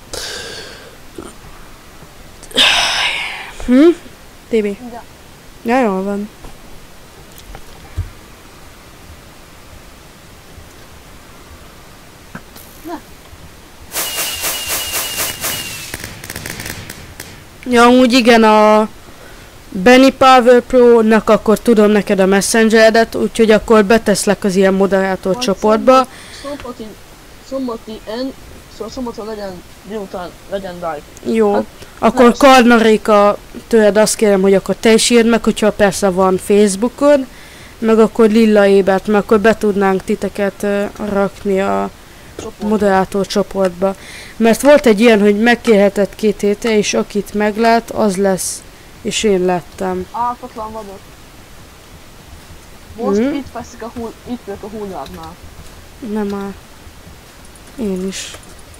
Hm? Tibi. Ja, jól van. Ja, amúgy igen, a Benny Power Pro-nak akkor tudom neked a Messengeredet, úgyhogy akkor beteszlek az ilyen moderátor csoportba. Szombati, szombati en, szóval szombaton legyen, délután legyen live. Jó. Hát, akkor Karnaréka, tőled azt kérem, hogy akkor te is írd meg, hogyha persze van Facebookon, meg akkor Lilla Ébert, mert akkor be tudnánk titeket uh, rakni a Csoport. Moderátor csoportba. Mert volt egy ilyen, hogy megkérhetett két héte, és akit meglát, az lesz. És én lettem. Ártatlan vagyok. Most mm. itt veszik a hull, itt vagyok a hullámnál. Nem áll. Én is.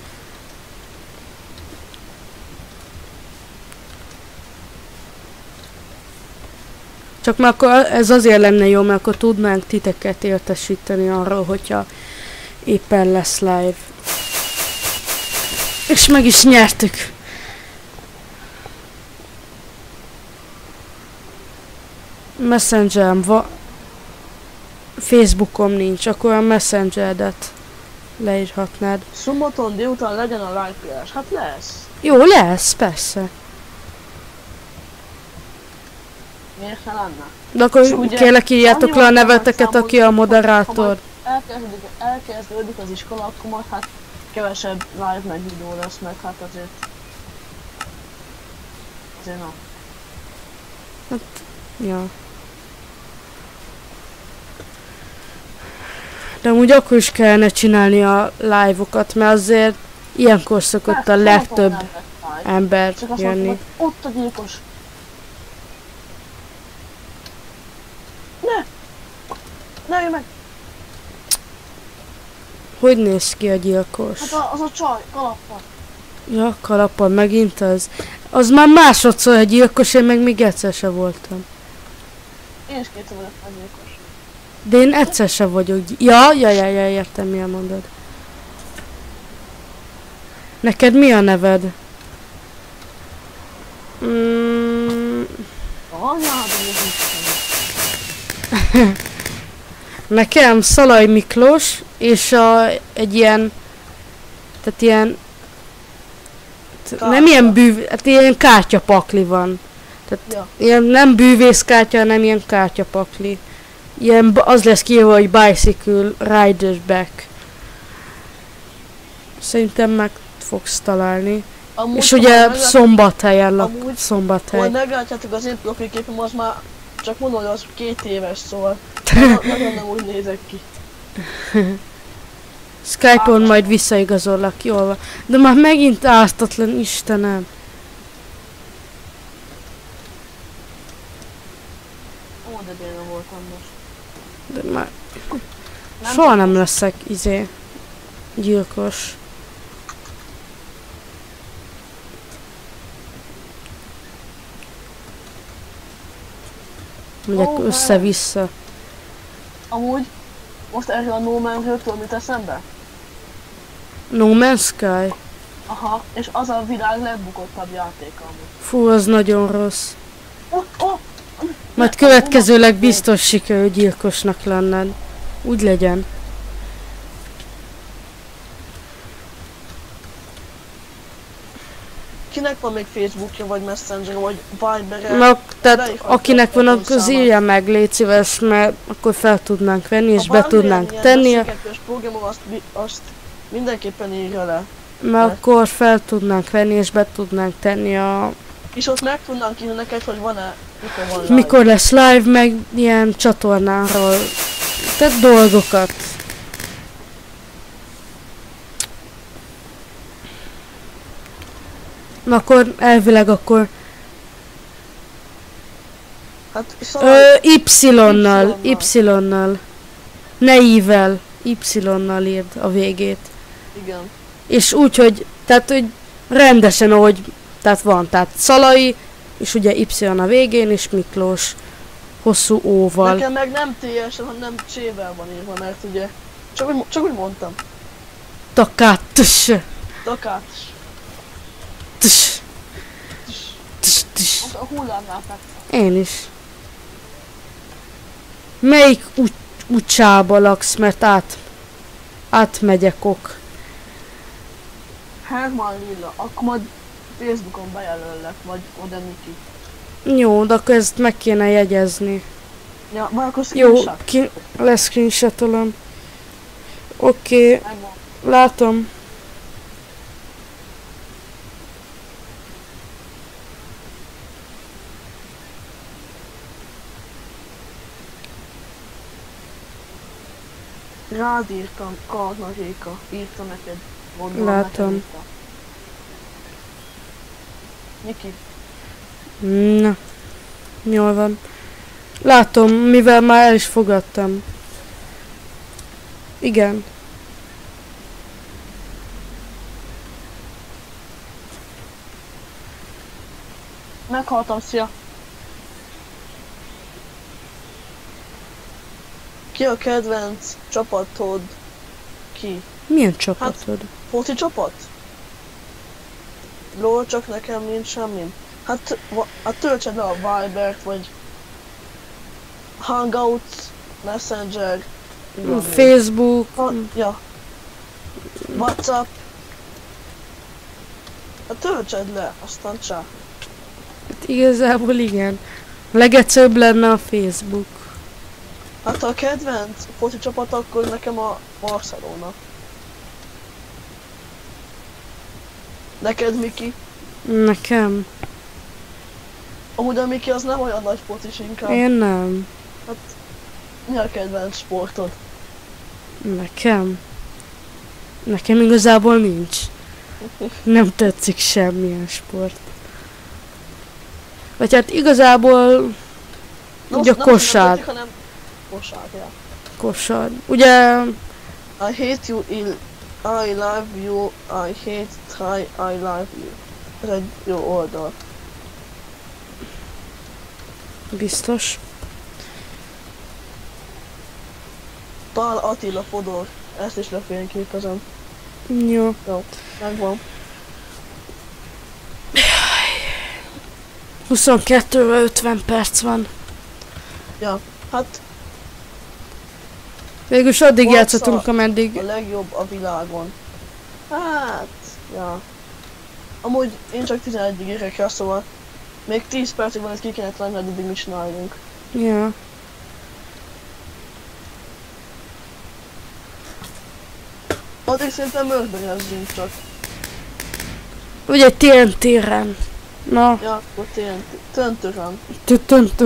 Csak már akkor ez azért lenne jó, mert akkor tudnánk titeket értesíteni arról, hogyha éppen lesz live. És meg is nyertük. Messengerem va... Facebookom nincs, akkor a Messengeredet leírhatnád. Szombaton délután legyen a live-piás. Hát lesz. Jó, lesz, persze. Miért ne lenne? De akkor kérlek írjátok le a neveteket, aki a moderátor. Elkezdődik, elkezdődik az iskola, akkor majd hát kevesebb live meg videó lesz meg, hát azért... Azért na. Hát, ja. De amúgy akkor is kellene csinálni a live-okat, mert azért ilyenkor szokott a legtöbb ember jönni. Ott a gyilkos! Ne! Ne jöjj meg! Hogy néz ki a gyilkos? Hát az a csaj, kalappal. Ja, kalappal, megint az. Az már másodszor egy gyilkos, én meg még egyszer se voltam. Én is kétszer vagyok a gyilkos. De én egyszer se vagyok. Ja, ja, ja, ja, értem, milyen mondod. Neked mi a neved? Mm. Nekem Szalai Miklós, és a, egy ilyen, tehát ilyen, nem ilyen bűv, hát ilyen kártyapakli van. Tehát ja. Ilyen nem bűvészkártya, hanem ilyen kártyapakli. Ilyen, az lesz kiírva, hogy Bicycle Riders Back. Szerintem meg fogsz találni. Amúgy és ugye Szombathelyen lak, Szombathely. Majd meglátjátok az én profilképem, az már csak mondom, hogy az két éves, szóval nagyon nem úgy nézek ki. Skype-on majd visszaigazolok, jól van. De már megint ártatlan, Istenem. Ó, de béna voltam most. De már... Nem soha nem leszek, izé... gyilkos. Megyek oh, össze-vissza. Amúgy, most erről a No Man's Sky-től mit eszembe? No Man's Sky? Aha, és az a világ legbukottabb játéka amúgy. Fú, az nagyon rossz. Oh, oh. Majd következőleg biztos sikerül gyilkosnak lenned. Úgy legyen. Kinek van még Facebookja, vagy Messenger, vagy Viber-e? Na, tehát akinek van, akkor írja meg, légy szíves, mert akkor fel tudnánk venni, és be tudnánk tenni. Ha programom, azt, azt mindenképpen írja le. Mert akkor fel tudnánk venni, és be tudnánk tenni a... És ott meg tudnánk írni neked, hogy van-e, mikor van live. Mikor lesz live, meg ilyen csatornáról. Tehát dolgokat. Na akkor elvileg akkor Hát Ö, Y-nal, Y-nal. Y-nal. Ne I-vel, Y-nal írd a végét. Igen. És úgy, hogy, tehát, hogy rendesen, ahogy, tehát van, tehát Szalai, és ugye Y a végén, és Miklós hosszú O-val. Nekem meg nem T-esen, hanem C-vel van írva, mert ugye, csak úgy, csak úgy mondtam. Takát, tss, Takát. tss, tss, tss. A hullámnál fekve. Én is. Melyik ut- utcába laksz, mert át, átmegyek ok. Herman Lilla, akkor majd Facebookon bejelöllek, vagy oda Miki. Jó, de akkor ezt meg kéne jegyezni. Ja, vagy akkor Jó, screenshot. ki leszcreenshotolom. Oké, okay, Megvan. látom. Rád írtam, Karna Réka, írta neked. Gondolom, Látom. neked írta. Miki, Na, jól van. Látom, mivel már el is fogadtam. Igen. meghaltam, szia! Ki a kedvenc csapatod? Ki? Milyen csapatod? Foci csapat? LOL, csak nekem nincs semmi. Hát, va- hát töltsed le a Vibert, vagy Hangouts, Messenger, mi van még? Facebook. Ha, ja. WhatsApp. Hát töltsed le, aztán csá. Hát igazából igen. Legegyszerűbb lenne a Facebook. Hát ha a kedvenc foci csapat, akkor nekem a Barcelona. Neked, Miki? Nekem? Amúgy a Miki az nem olyan nagy focis inkább. Én nem. Hát, mi a kedvenc sportod? Nekem? Nekem igazából nincs. Nem tetszik semmilyen sport. Vagy hát igazából No, ugye a nem, nem kosár. tetszik, hanem kosár, ja. Kosár. Ugye I hate you, il, I love you, I hate try, I love you. Ez egy jó oldal. biztos. Pál Attila Fodor. Ezt is lefényképezem. Jó. Jó, megvan. huszonkettő ötven perc van. Ja, hát Végülis addig Barca játszhatunk, ameddig... a legjobb a világon. Hát, ja. Amúgy én csak tizenegyig érek rá, szóval még tíz percig van, ezt ki kéne találni, hogy addig mit csináljunk. Ja. Addig szerintem mögben jezdünk csak. Ugye té en té-ren. Na, Ja, ott ilyen töntősen. töntő.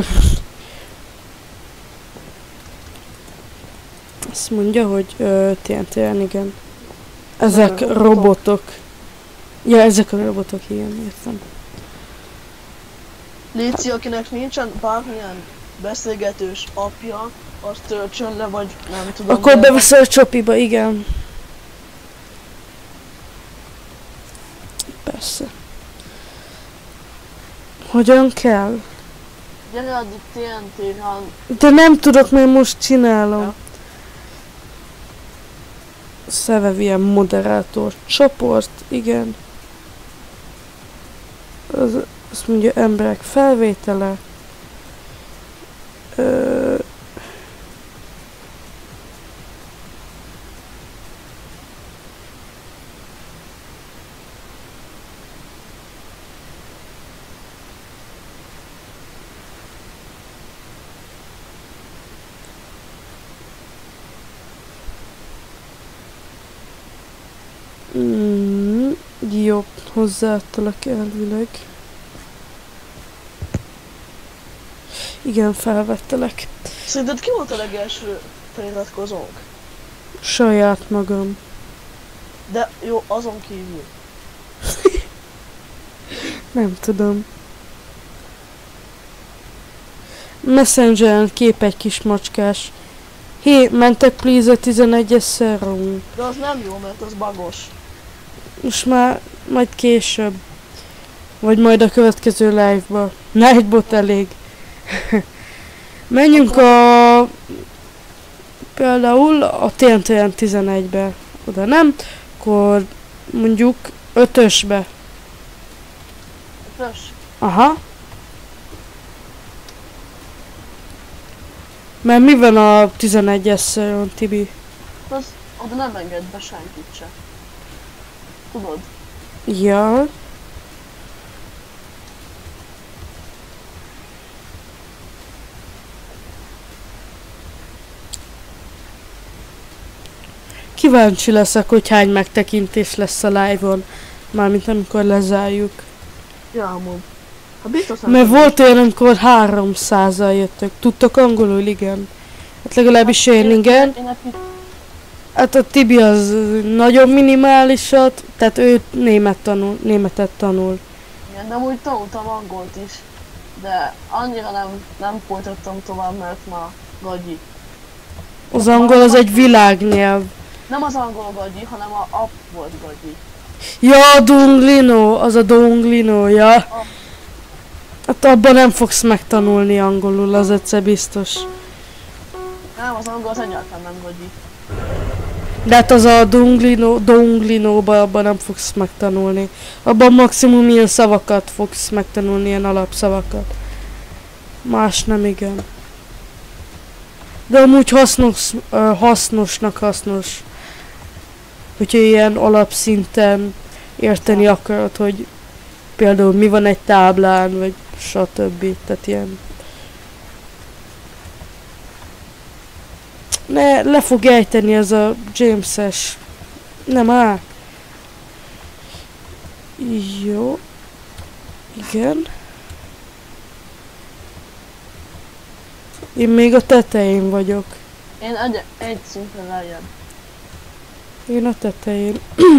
Azt mondja, hogy ö, té en té-ren, igen. Ezek Nem, robotok. Ja, ezek a robotok, igen, értem. Léci, akinek nincsen bármilyen beszélgetős apja, azt töltsön le, vagy nem tudom. Akkor de- beveszel a csopiba, igen. Persze. Hogyan kell? Gyere addig té en té-ren. De nem tudok, mert most csinálom. Ja. Szevevien moderátor. Csoport, igen. Az, azt mondja, emberek felvétele. Ö... Mm, jó, hozzáadtalak elvileg. Igen, felvettelek. Szerinted ki volt a legelső feliratkozónk? Saját magam. De jó, azon kívül. Nem tudom. Messengeren kép egy kis macskás. Hé, mentek please a tizenegyes szerrum. De az nem jó, mert az bagos. Most már majd később. Vagy majd a következő live-ba. Nightbot elég. Menjünk a... Például a té en té tizenegybe. Oda nem. Akkor mondjuk ötösbe. Ötös? Aha. Mert mi van a tizenegyes szerron, Tibi? Az oda nem enged be senkit se. Tudod? Ja. Kíváncsi leszek, hogy hány megtekintés lesz a live-on. Mármint amikor lezárjuk. Ja, amúgy. Ha biztos nem Mert tudom, volt olyan, amikor háromszázal jöttök. Tudtok angolul? Igen. Hát legalábbis én igen. Én neki Hát a Tibi az nagyon minimálisat, tehát ő német tanul, németet tanul. igen, de amúgy tanultam angolt is. De annyira nem, nem folytattam tovább, mert ma gagyi. Az angol az egy világnyelv. Nem az angol gagyi, hanem a app volt gagyi. Ja, a Duolingo, az a Duolingo, ja. Hát abban nem fogsz megtanulni angolul, az egyszer biztos. Nem, az angol az egyáltalán nem gagyi. De hát az a Duolingo, Duolingo-ba abban nem fogsz megtanulni. Abban maximum ilyen szavakat fogsz megtanulni, ilyen alapszavakat. Más nem igen. De amúgy hasznos, uh, hasznosnak hasznos. Hogyha ilyen alapszinten érteni akarod, hogy például mi van egy táblán, vagy stb. Tehát ilyen... Ne, le fog ejteni ez a James-es. Nem áll. Jó. Igen. Én még a tetején vagyok. Én egy, egy szintre lejjebb. Én a tetején.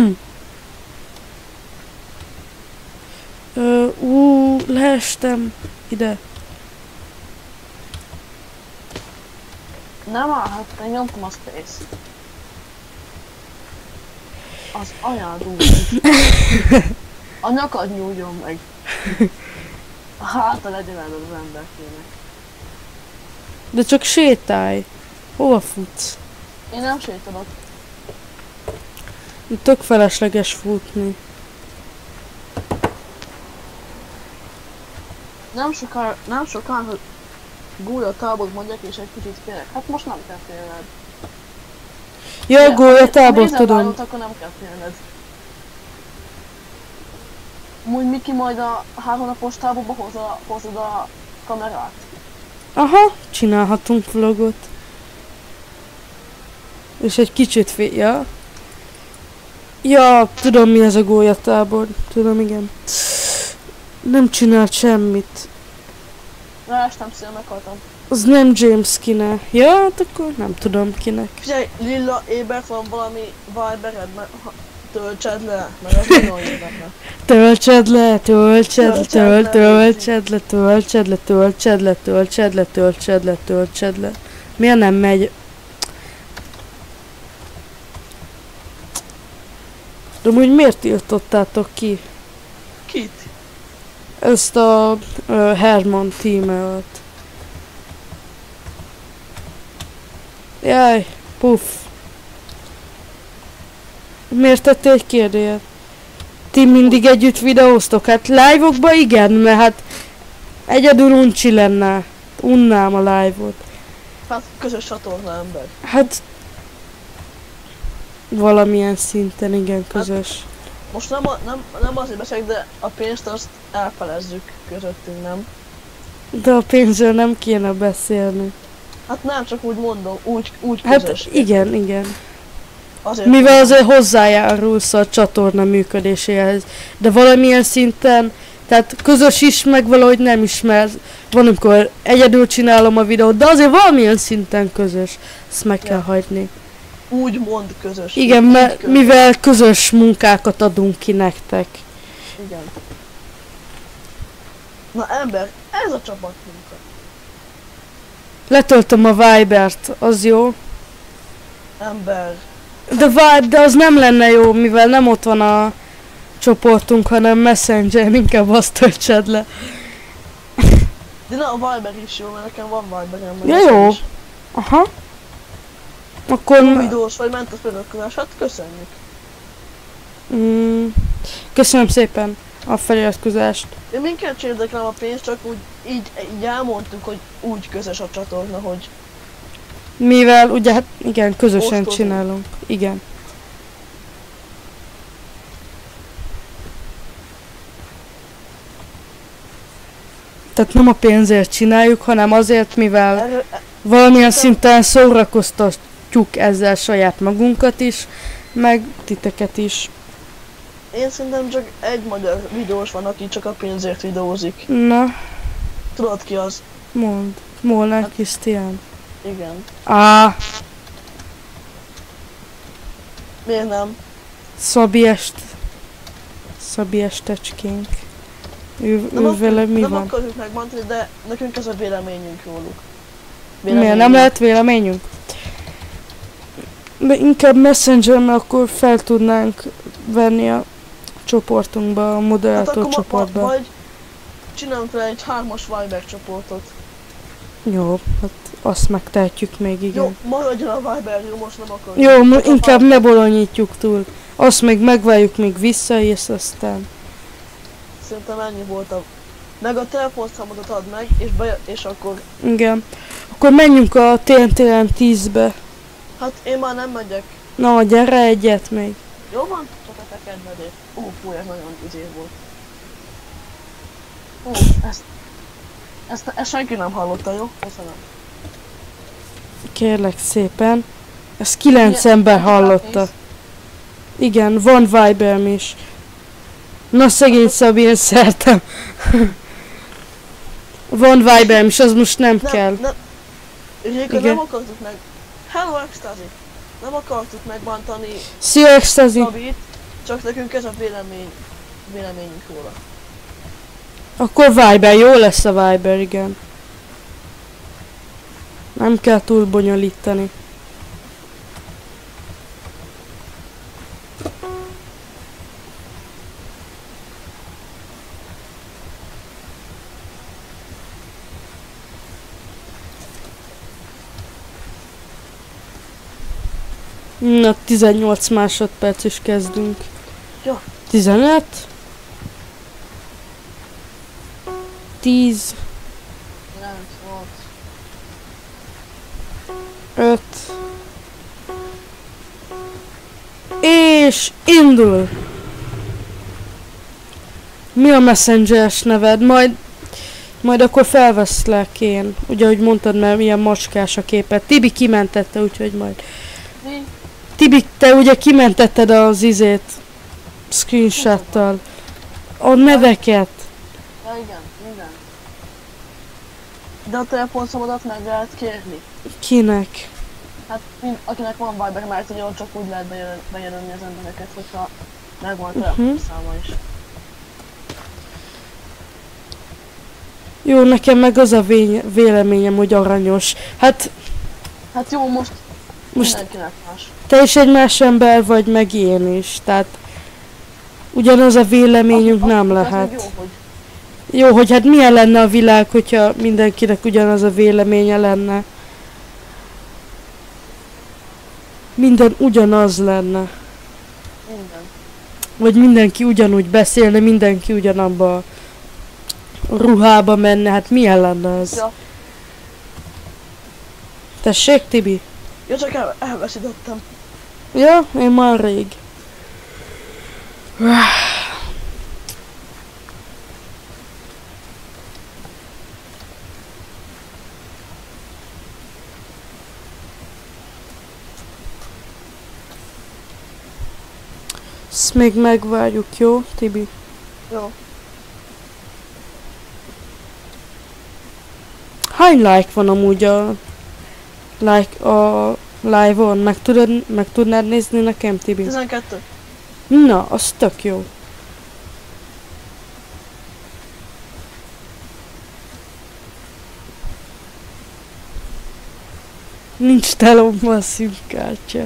Ö, ú, leestem ide. Nem állhat, én nyomtam a space. Az anyád úgy. A nyakad nyújjon meg. A háta legyen el az emberkének. De csak sétálj. Hova futsz? Én nem sétálok. Tök felesleges futni. Nem sokára, nem sokára, hogy gólya tábort mondjak és egy kicsit félek. Hát most nem kell félned. Ja, gólya tábor, ha tudom. nézel akkor nem kell félned. Úgy Miki majd a három napos táborba hozza, hozod a kamerát. Aha, csinálhatunk vlogot. És egy kicsit fél... Ja. Ja, tudom mi ez a gólyatábor. Tudom, igen. Nem csinált semmit. Leestem, szél, meghaltam. Az nem James kinek. Ja, hát akkor nem tudom kinek. Figyelj, Lilla, ébert van valami Vibered, mert ha, töltsed le, mert az nagyon érdekel. Töltsed le, töltsed le, tölt, töltsed le, töltsed le, töltsed le, töltsed le, töltsed le, töltsed le. Miért nem megy? De úgy miért tiltottátok ki Kit? ezt a uh, Herman tímelt? Jaj, puff. Miért tettél egy kérdőjét? Ti mindig együtt videóztok? Hát live-okban igen, mert hát egyedül uncsi lenne. Unnám a live-ot. Hát közös csatorna ember. Hát valamilyen szinten igen közös. Most nem, a, nem, nem azért beszélek, de a pénzt azt elfelezzük közöttünk, nem? De a pénzről nem kéne beszélni. Hát nem, csak úgy mondom, úgy, úgy Hát közös. igen, igen. Azért Mivel mondom. azért hozzájárulsz a csatorna működéséhez. De valamilyen szinten, tehát közös is, meg valahogy nem is, mert van, amikor egyedül csinálom a videót, de azért valamilyen szinten közös. Ezt meg Ja. kell hagyni. Úgy mond közös. Igen, úgy mert közös. mivel közös munkákat adunk ki nektek. Igen. Na ember, ez a csapatmunka. Letöltöm a Vibert, az jó. Ember. De, vár, de az nem lenne jó, mivel nem ott van a csoportunk, hanem Messenger, inkább azt töltsed le. De na, a Viber is jó, mert nekem van Viberem. Ja, jó. Is. Aha. Akkor... Jó videós vagy, ment a feliratkozás, hát köszönjük. Mm, köszönöm szépen a feliratkozást. Én minket sem érdekel a pénz, csak úgy így, így elmondtuk, hogy úgy közös a csatorna, hogy... Mivel ugye, hát igen, közösen Osztozunk. csinálunk. Igen. Tehát nem a pénzért csináljuk, hanem azért, mivel Erről, valamilyen szinten szórakoztatjuk ezzel saját magunkat is, meg titeket is. én szerintem csak egy magyar videós van, aki csak a pénzért videózik. Na, Tudod ki az? mondd. Molnár Krisztián. Igen. Á, Miért nem? Szabi est... Szabi estecskénk. Ő, Nem, ő ak- vele mi nem van? akarjuk megmondani, de nekünk ez a véleményünk róluk. Miért nem lehet véleményünk? De inkább Messenger, mert akkor fel tudnánk venni a csoportunkba, a Hát moderátor akkor ma, csoportba. ma, vagy csinálunk fel egy hármas Viber csoportot. Jó, hát azt megtehetjük még, igen. Jó, maradjon a Viber, jó, most nem akarjuk. Jó, Csak mo- a inkább Viber- ne bolonyítjuk túl. Azt még megvárjuk, még visszaérsz, aztán... Szerintem ennyi volt a... Meg a telefonszámodat add meg, és, be, és akkor... Igen. Akkor menjünk a té en té tízbe. Hát én már nem megyek. Na, gyere egyet még. Jó van? Csak a te kedvedért. Ó, fú, ez nagyon izé volt. Ó, ezt... Ezt, ezt senki nem hallotta, jó? Köszönöm. Kérlek szépen. Ezt kilenc Milyen- ember milyen hallotta. néz? Igen, van Viberm is. Na szegény Szabi, én szertem. Van Viberm is, az most nem, Nem, kell. nem. Réka, Igen. nem akartuk meg... Hello, Ecstasy! Nem akartuk megbántani Szia, Ecstasy! Szabit, csak nekünk ez a vélemény... Véleményünk róla. Akkor Viber, jó lesz a Viber, igen. Nem kell túl bonyolítani. Na, tizennyolc másodperc is kezdünk. Jó. tizenöt. tíz. kilenc, nyolc. öt. És indul! Mi a Messenger-es neved? Majd, majd akkor felveszlek én. Ugye, ahogy mondtad, mert milyen macskás a képet. Tibi kimentette, úgyhogy majd. Mi? Tibi, te ugye kimentetted az izét screenshottal. A neveket. Ja, igen, minden. De a telefonszámodat meg lehet kérni. Kinek? Hát, mind, akinek van Viber, mert ugye ott csak úgy lehet bejelön, bejelölni az embereket, hogyha megvan a telefonszáma is. Jó, nekem meg az a vény- véleményem, hogy aranyos. Hát, Hát jó, most, most mindenkinek más. te is egy más ember vagy, meg én is. Tehát ugyanaz a véleményünk Ak- nem ak- az lehet. meg Jó, hogy Jó, hogy hát milyen lenne a világ, hogyha mindenkinek ugyanaz a véleménye lenne. Minden ugyanaz lenne. minden. Vagy mindenki ugyanúgy beszélne, mindenki ugyanabba a ruhába menne. Hát milyen lenne ez? Ja, Tessék, Tibi? ja csak el, elveszítettem. Ja, én már rég. Ezt még megvárjuk, jó, Tibi? Jó. Hány like van amúgy a like a live-on? Meg, tudod, meg tudnád nézni nekem, Tibi? tizenkettő. Na, az tök jó. Nincs telomba a szimkártya.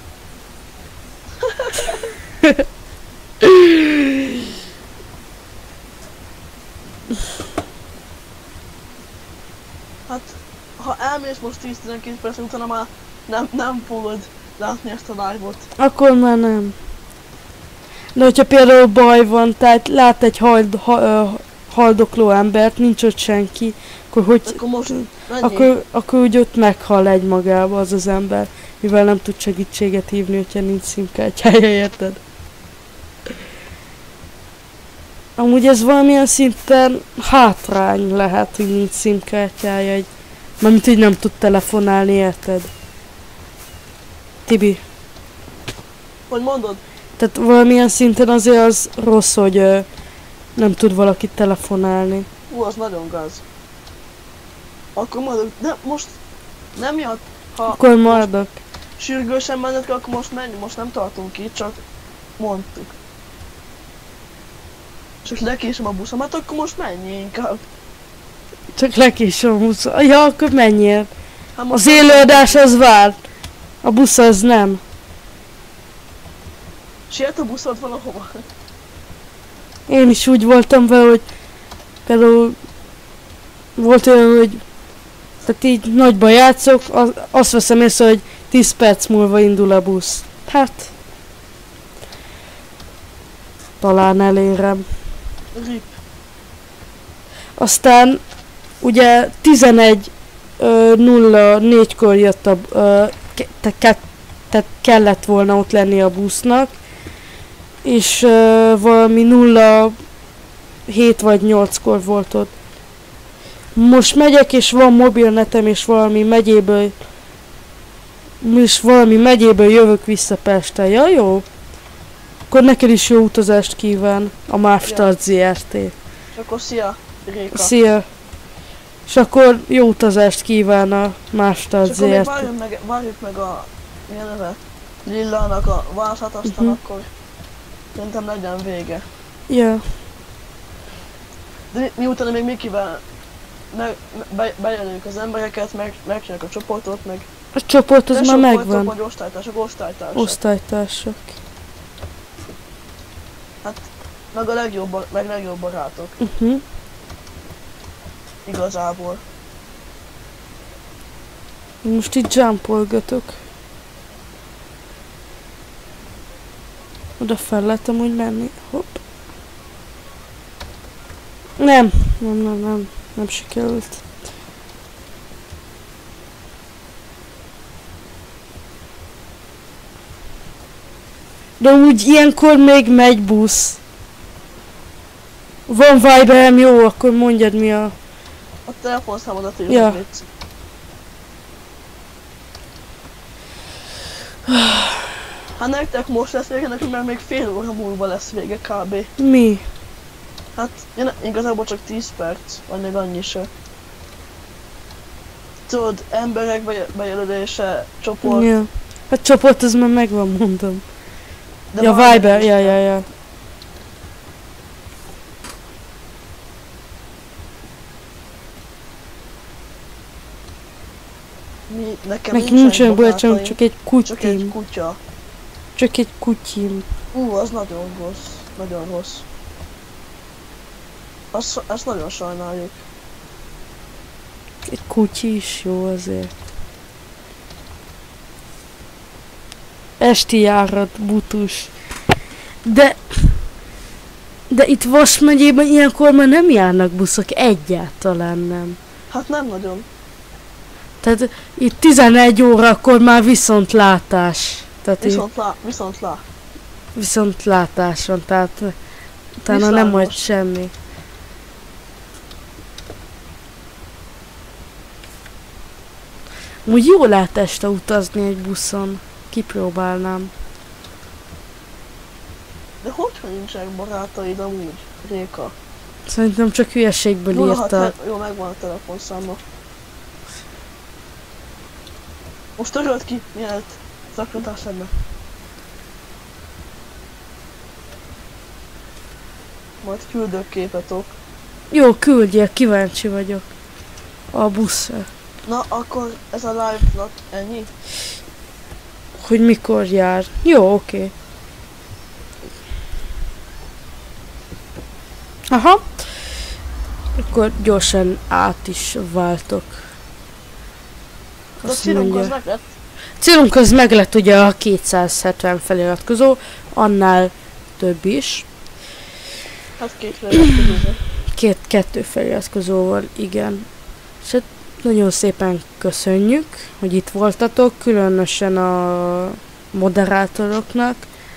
Hát, ha elmész most tíz-tizenkét perc, utána már nem, nem fogod látni ezt a live-ot. Akkor már nem. De hogyha például baj van, tehát lát egy hald, ha, ö, haldokló embert, nincs ott senki, akkor hogy... Akkor most mennyi? Akkor, akkor úgy ott meghal egy magába az az ember, mivel nem tud segítséget hívni, hogyha nincs szimkártyája, érted? Amúgy ez valamilyen szinten hátrány lehet, hogy nincs szimkártyája, egy... Mármint, hogy nem tud telefonálni, érted? Tibi. Hogy mondod? Tehát valamilyen szinten azért az rossz, hogy ö, nem tud valaki telefonálni. Hú, az nagyon gáz. Akkor mondod, de most nem miatt, ha Akkor maradok. sürgősen menned kell, akkor most menj, most nem tartunk itt, csak mondtuk. Csak lekésem a buszomat, akkor most menj inkább. Csak lekésem a busz. Ja, akkor menjél. Hát most Az élőadás az vár. A busz az nem. siet a buszod valahova. Én is úgy voltam vele, hogy például volt olyan, hogy tehát így nagyban játszok, az, azt veszem észre, hogy tíz perc múlva indul a busz. Hát talán elérem. Rip. Aztán ugye tizenegy nulla négykor jött a ö, ke, te, ke, tehát kellett volna ott lenni a busznak, és ö, valami nulla hét vagy nyolckor volt ott. Most megyek, és van mobilnetem, és valami megyéből és valami megyéből jövök vissza Pestre. Ja, jó? Akkor neked is jó utazást kíván a Mávstart zé er té. És akkor szia, Réka. Szia! És akkor jó utazást kíván a Mávstart És akkor még zé er té. várjuk meg, várjuk meg a, milyen neve, Lillának a válaszát, aztán Mhm. akkor szerintem legyen vége. Ja. De mi, miután még Mikivel meg, be, bejelöljük az embereket, meg, megcsináljuk a csoportot, meg... A csoport az Ne már csoportok, megvan. vagy osztálytársak, osztálytársak. Osztálytársak. Meg a legjobb, bar- meg legjobb barátok, Uh-huh. igazából. Most itt jumpolgatok. Oda fel lehet amúgy menni. Hopp. Nem. Nem, nem, nem. Nem sikerült. De úgy ilyenkor még megy busz. Van Viberem, jó, akkor mondjad mi a... A telefonszámodat írjuk, Ja. létsz. Hát nektek most lesz vége, nekünk már még fél óra múlva lesz vége kb. Mi? Hát én igazából csak tíz perc, vagy még annyi se. Tudod, emberek bej- bejelölése, csoport, Ja. A csoport az már megvan, mondom. de Ja, Viber Viber, is ja, kell. ja, ja. Mi, nekem Nekem nincsen bölcsöm, barátaim, csak egy csak egy kutyim. kutya. Csak egy kutyim. Ú, az nagyon rossz, nagyon rossz. Azt, azt nagyon sajnáljuk. Egy kutyi is jó azért. Esti járat, butus. De... De itt Vas megyében ilyenkor már nem járnak buszok, egyáltalán nem. Hát nem nagyon. Tehát itt tizenegy órakor már viszontlátás. Tehát így Viszont lá, viszont lá. viszontlátás van, tehát utána nem majd semmi. Úgy jó lehet este utazni egy buszon. Kipróbálnám. De hogyha nincsenek barátaid amúgy, Réka? Szerintem csak hülyeségből nulla hat írta. het- Jó, megvan a telefonszáma. Most töröld ki, mielőtt zaklatás lenne. Majd küldök képet ok. Jó, küldjél, kíváncsi vagyok. A buszra. Na, akkor ez a live-nak ennyi? Hogy mikor jár. Jó, oké. Okay. Aha. Akkor gyorsan át is váltok. De a célunk az meg lett? Célunk az meg lett ugye a kétszázhetven feliratkozó, annál több is. Hát két feliratkozóval. Két, kettő feliratkozóval, igen. És hát nagyon szépen köszönjük, hogy itt voltatok, különösen a moderátoroknak.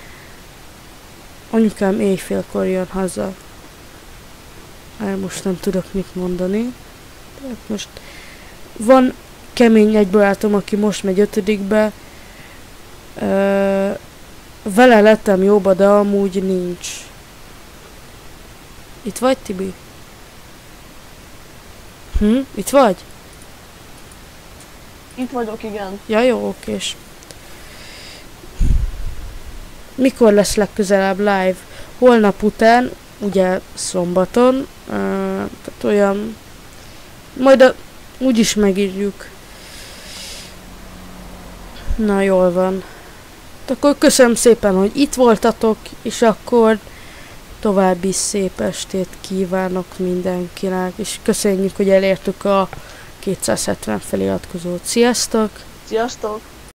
Anyukám éjfélkor jön haza. Hát most nem tudok mit mondani. Tehát most van kemény egy barátom, aki most megy ötödikbe. Ö, vele lettem jóba, de amúgy nincs. Itt vagy, Tibi? Hm? Itt vagy? Itt vagyok, igen. Ja, jó, okés. Mikor lesz legközelebb live? Holnap után, ugye szombaton, uh, tehát olyan, majd a, úgyis megírjuk. Na, jól van. Akkor köszönöm szépen, hogy itt voltatok, és akkor további szép estét kívánok mindenkinek, és köszönjük, hogy elértük a kétszázhetven feliratkozót. Sziasztok! Sziasztok!